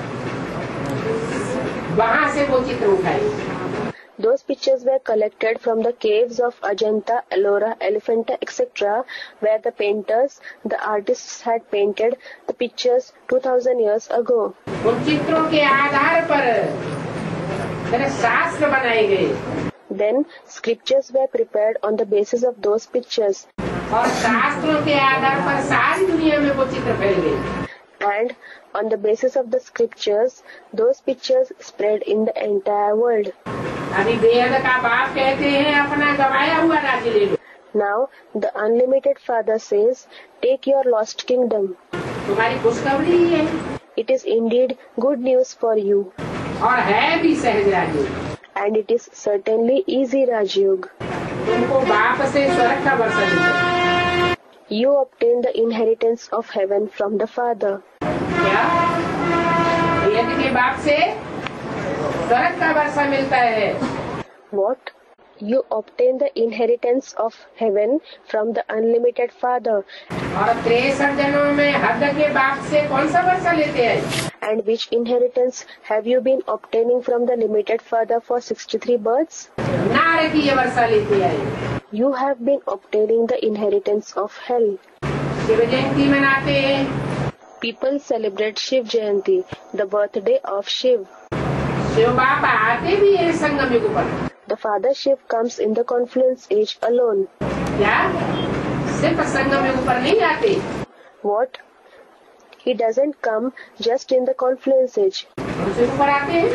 वहाँ से वो चित्र उठाए। Those pictures were collected from the caves of Ajanta, Ellora, Elephanta, etc., where the painters, the artists had painted the pictures 2000 years ago. उन चित्रों के आधार पर मेरे शास्त्र बनाए गए Then scriptures were prepared on the basis of those pictures, और शास्त्रों के आधार पर सारी दुनिया में वो चित्र फैल गए। and on the basis of the scriptures, those pictures spread in the entire world. अभी बेहद का बाप कहते हैं अपना गवाया हुआ राज्य ले लो। Now the unlimited Father says, take your lost kingdom. तुम्हारी खुशखबरी ही है It is indeed good news for you, और है भी सहज राज्य। and it is certainly easy Rajyog. तुमको बाप से स्वर्ग का वर्षा मिलता। You obtain the inheritance of heaven from the Father. क्या बेहद के बाप से स्वर्ग का वर्षा मिलता है? What? You obtain the inheritance of heaven from the unlimited Father. और 63 जन्मों में हद के बाप से कौन सा वर्षा लेते हैं? And which inheritance have you been obtaining from the limited Father for 63 births? नार की ये वर्षा लेते हैं। You have been obtaining the inheritance of hell. Shiv Jayanti मनाते हैं। People celebrate Shiv Jayanti, the birthday of Shiv. Shiv बाबा आते भी हैं संगम युग पर। The Father Shiv comes in the confluence age alone. क्या सिर्फ संगम युग पर नहीं आते? What? He doesn't come just in the confluence age. युग पर आते हैं।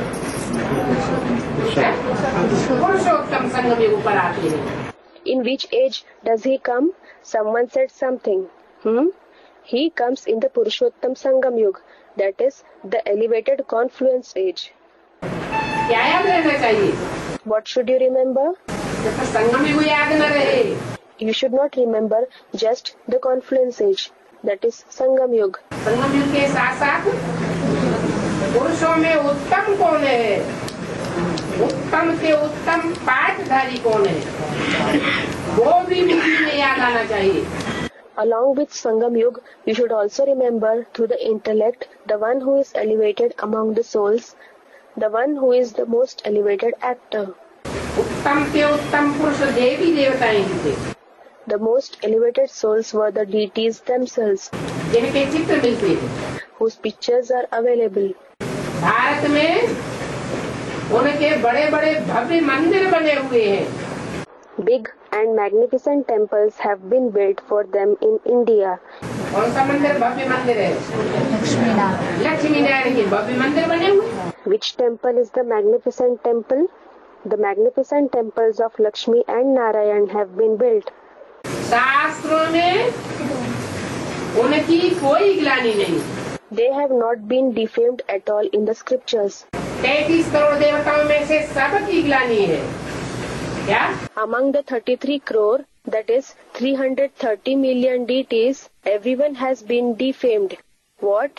पुरुषोत्तम संगम युग पर आते हैं। In which age does he come? Someone said something. He comes in the Purushottam Sangam Yug, that is the elevated confluence age. क्या याद रहना चाहिए? What should you remember? जब तक संगम युग याद न रहे, You should not remember just the confluence age, that is Sangam Yug. संगम युग के साथ साथ पुरुषों में उत्तम कौन है? उत्तम से उत्तम पाठधारी कौन है? वो भी बुद्धि में याद आना चाहिए। Along with Sangam Yug, you should also remember through the intellect the one who is elevated among the souls, the one who is the most elevated actor. उत्तम से उत्तम पुरुष देवी देवताएं थे, The most elevated souls were the deities themselves, जिनके चित्र मिलते थे। whose pictures are available. Bharat में उनके बड़े बड़े भव्य मंदिर बने हुए हैं। Big and magnificent temples have been built for them in India. कौन सा मंदिर भव्य मंदिर है? लक्ष्मी नारायण के भव्य मंदिर बने हुए। Which temple is the magnificent temple? The magnificent temples of Lakshmi and Narayan have been built. शास्त्रों में उनकी कोई ग्लानि नहीं। They have not been defamed at all in the scriptures. 33 crore देवताओं में से सबकी ग्लानि है। क्या? Among the 33 crore, that is 330 million deities, everyone has been defamed. What?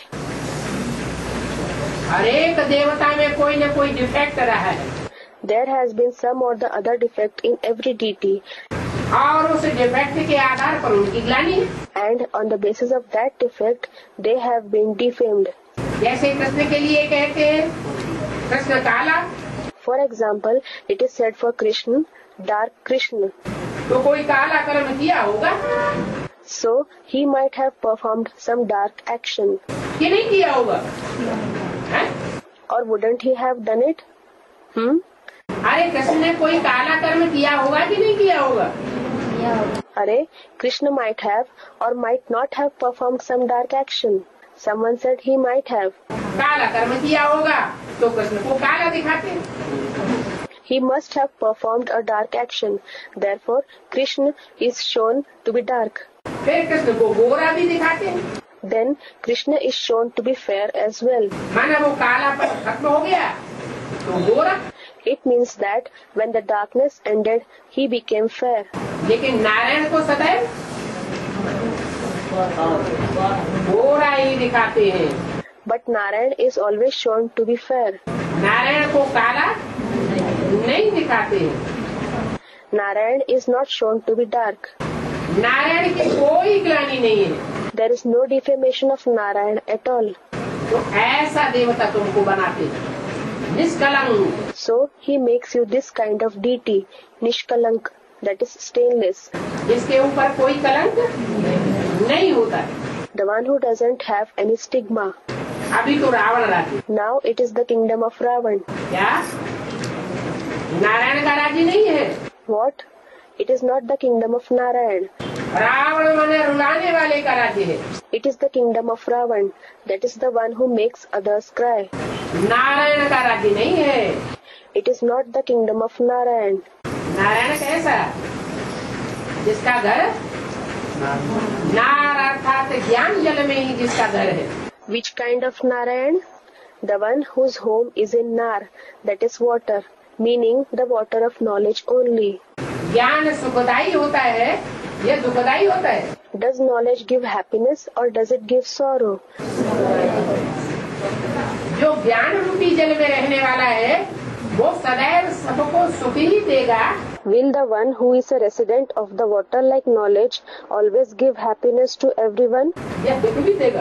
हर एक देवता में कोई न कोई डिफेक्ट रहा है। There has been some or the other defect in every deity, और उस डिफेक्ट के आधार पर उनकी ग्लानि है। and on the basis of that defect, they have been defamed. जैसे कृष्ण के लिए कहते हैं कृष्ण काला, For example, it is said for Krishna, dark Krishna. तो कोई काला कर्म किया होगा So, he might have performed some dark action. कि नहीं किया होगा? हैं? Or wouldn't he have done it? अरे कृष्ण ने कोई काला कर्म किया होगा कि नहीं किया होगा? Are, Krishna might have or might not have performed some dark action. Someone said he might have. काला कर्म किया होगा तो कृष्ण को काला दिखाते हैं। He must have performed a dark action. Therefore, Krishna is shown to be dark. फिर कृष्ण को गोरा भी दिखाते हैं। Then Krishna is shown to be fair as well. माना वो काला पर खत्म हो गया तो गोरा। It means that when the darkness ended, he became fair. लेकिन नारायण को सदैव गोरा ही दिखाते हैं। But Narayan is always shown to be fair. Narayan को काला नहीं दिखाते हैं। Narayan is not shown to be dark. Narayan की कोई ग्लानि नहीं है। There is no defamation of Narayan at all. तो ऐसा देवता तुमको बनाते हैं निष्कलंक। So he makes you this kind of deity, Nishkalank, that is stainless. जिसके ऊपर कोई कलंक नहीं होता। The one who doesn't have any stigma. अभी तो रावण राज्य। Now it is the kingdom of Ravan. क्या नारायण का राज्य नहीं है? What? It is not the kingdom of Narayan. Ravan माने रुलाने वाले का राज्य है। It is the kingdom of Ravan. That is the one who makes others cry. Narayan का राज्य नहीं है। It is not the kingdom of Narayan. Narayan कैसा? जिसका घर नार अर्थात ज्ञान जल में ही जिसका घर है। Which kind of Narayan? The one whose home is in Nar, that is water, meaning the water of knowledge only. ज्ञान सुखदायी होता है, यह दुखदायी होता है। Does knowledge give happiness or does it give sorrow? जो ज्ञान रूपी जल में रहने वाला है वो सदैव सबको सुख ही देगा। Will the one who is a resident of the water like knowledge always give happiness to everyone? यह दुख भी देगा।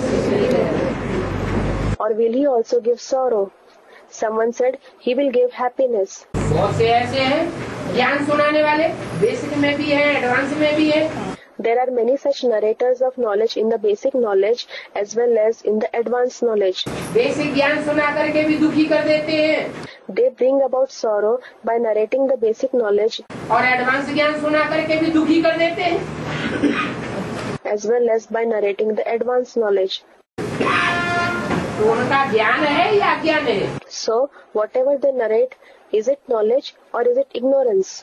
Or will he also give sorrow? Someone said he will give happiness. बहुत से ऐसे हैं ज्ञान सुनाने वाले, बेसिक में भी है, एडवांस में भी है। There are many such narrators of knowledge in the basic knowledge as well as in the advanced knowledge. Basic ज्ञान सुना करके भी दुखी कर देते हैं They bring about sorrow by narrating the basic knowledge और एडवांस ज्ञान सुना करके भी दुखी कर देते हैं। as well as by narrating the advanced knowledge. तो उनका ज्ञान है या अज्ञान है? So, whatever they narrate, is it knowledge or is it ignorance?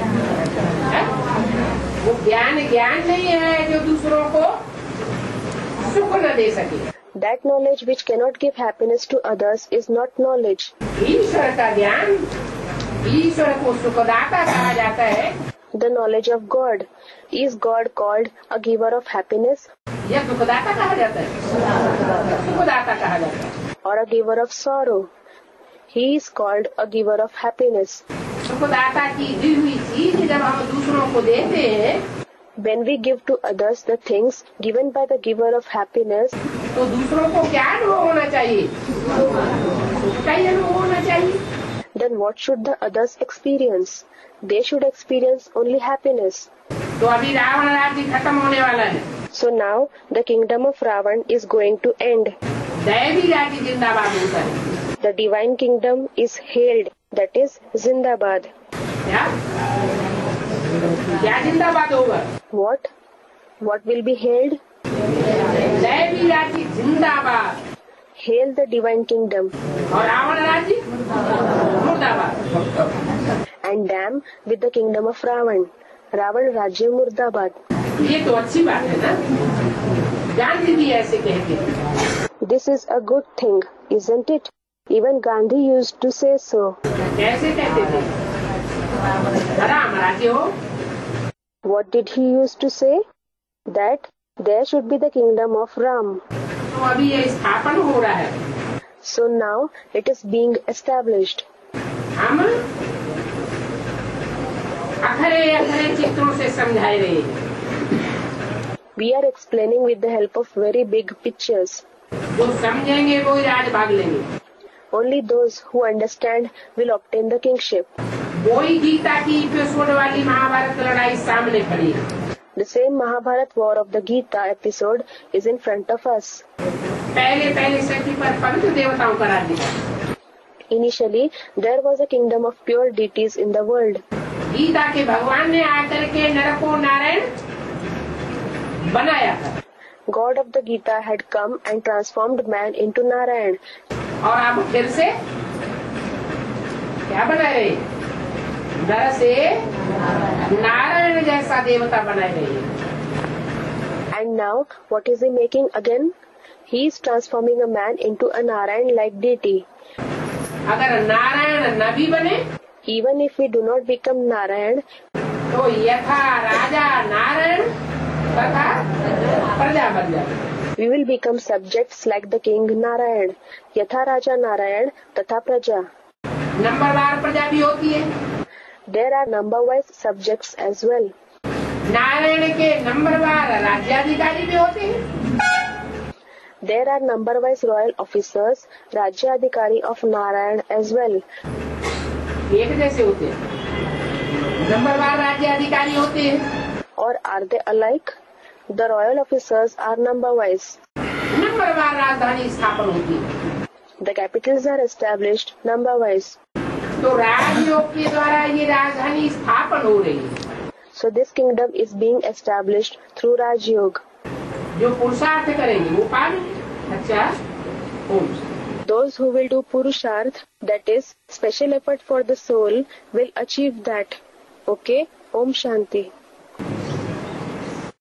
वो ज्ञान नहीं है जो दूसरों को सुख न दे सके। That knowledge which cannot give happiness to others is not knowledge. ईश्वर का ज्ञान, ईश्वर को सुखदाता कहा जाता है। The knowledge of God. Is God called a giver of happiness यह दुखदाता कहा जाता है, सुखदाता कहा जाता है। or a giver of sorrow? He is called a giver of happiness. सुखदाता की दी हुई चीज जब हम दूसरों को देते हैं, When we give to others the things given by the giver of happiness, तो दूसरों को क्या अनुभव होना चाहिए? सुख का ही अनुभव होना चाहिए। then what should the others experience? They should experience only happiness. तो अभी रावण राज्य खत्म होने वाला है। So now the kingdom of Ravan is going to end. दैवी राज्य जिंदाबाद होता है। The divine kingdom is hailed, that is Zindabad. क्या जिंदाबाद होगा? What? What will be hailed? दैवी राज्य जिंदाबाद Hail the divine kingdom और रावण राज्य मुर्दाबाद। and damn with the kingdom of Ravan. Ravan Rajya Murdabad. ये तो अच्छी बात है ना, गांधी भी ऐसे कहते हैं। This is a good thing, isn't it? Even Gandhi used to say so. कैसे कहते थे? राम राज्य हो। What did he used to say? That there should be the kingdom of Ram. तो अभी ये स्थापन हो रहा है। So now it is being established. हम अखरे अखरे चित्रों से समझाए रहे हैं। We are explaining with the help of very big pictures. जो समझेंगे वो ही राज भाग लेंगे। Only those who understand will obtain the kingship. वही गीता की एपिसोड वाली महाभारत लड़ाई सामने खड़ी है। The same Mahabharat war of the Gita episode is in front of us. पहले सृष्टि पर पवित्र देवताओं का राज्य था। Initially, there was a kingdom of pure deities in the world. Gita के भगवान ने आकर के नर को नारायण बनाया था। God of the Gita had come and transformed man into Narayan. और आप फिर से क्या बना रहे? नर से नारायण जैसा देवता बनाए रहे। And now, what is he making again? He is transforming a man into a Narayan-like deity. अगर नारायण न भी बने, Even if we do not become Narayan, तो यथा राजा नारायण तथा प्रजा बन जाए। we will become subjects like the king Narayan, Yatha Raja Narayan Tatha Praja. नंबरवार प्रजा भी होती है। There are number-wise subjects as well. Narayan के नंबरवार राज्याधिकारी भी होते हैं। There are number-wise royal officers, Rajya Adhikari of Narayan as well. एक जैसे होते हैं, नंबरवार राज्याधिकारी होते हैं। Or are they alike? The royal officers are number-wise. नंबरवार राजधानी स्थापन होती है। The capitals are established number-wise. तो राजयोग के द्वारा ये राजधानी स्थापन हो रही है। So this kingdom is being established through Raj Yoga. जो पुरुषार्थ करेंगे वो पाएंगे। अच्छा, ओम। Those who will do Purusharth, that is, special effort for the soul, will achieve that. Okay? Om Shanti.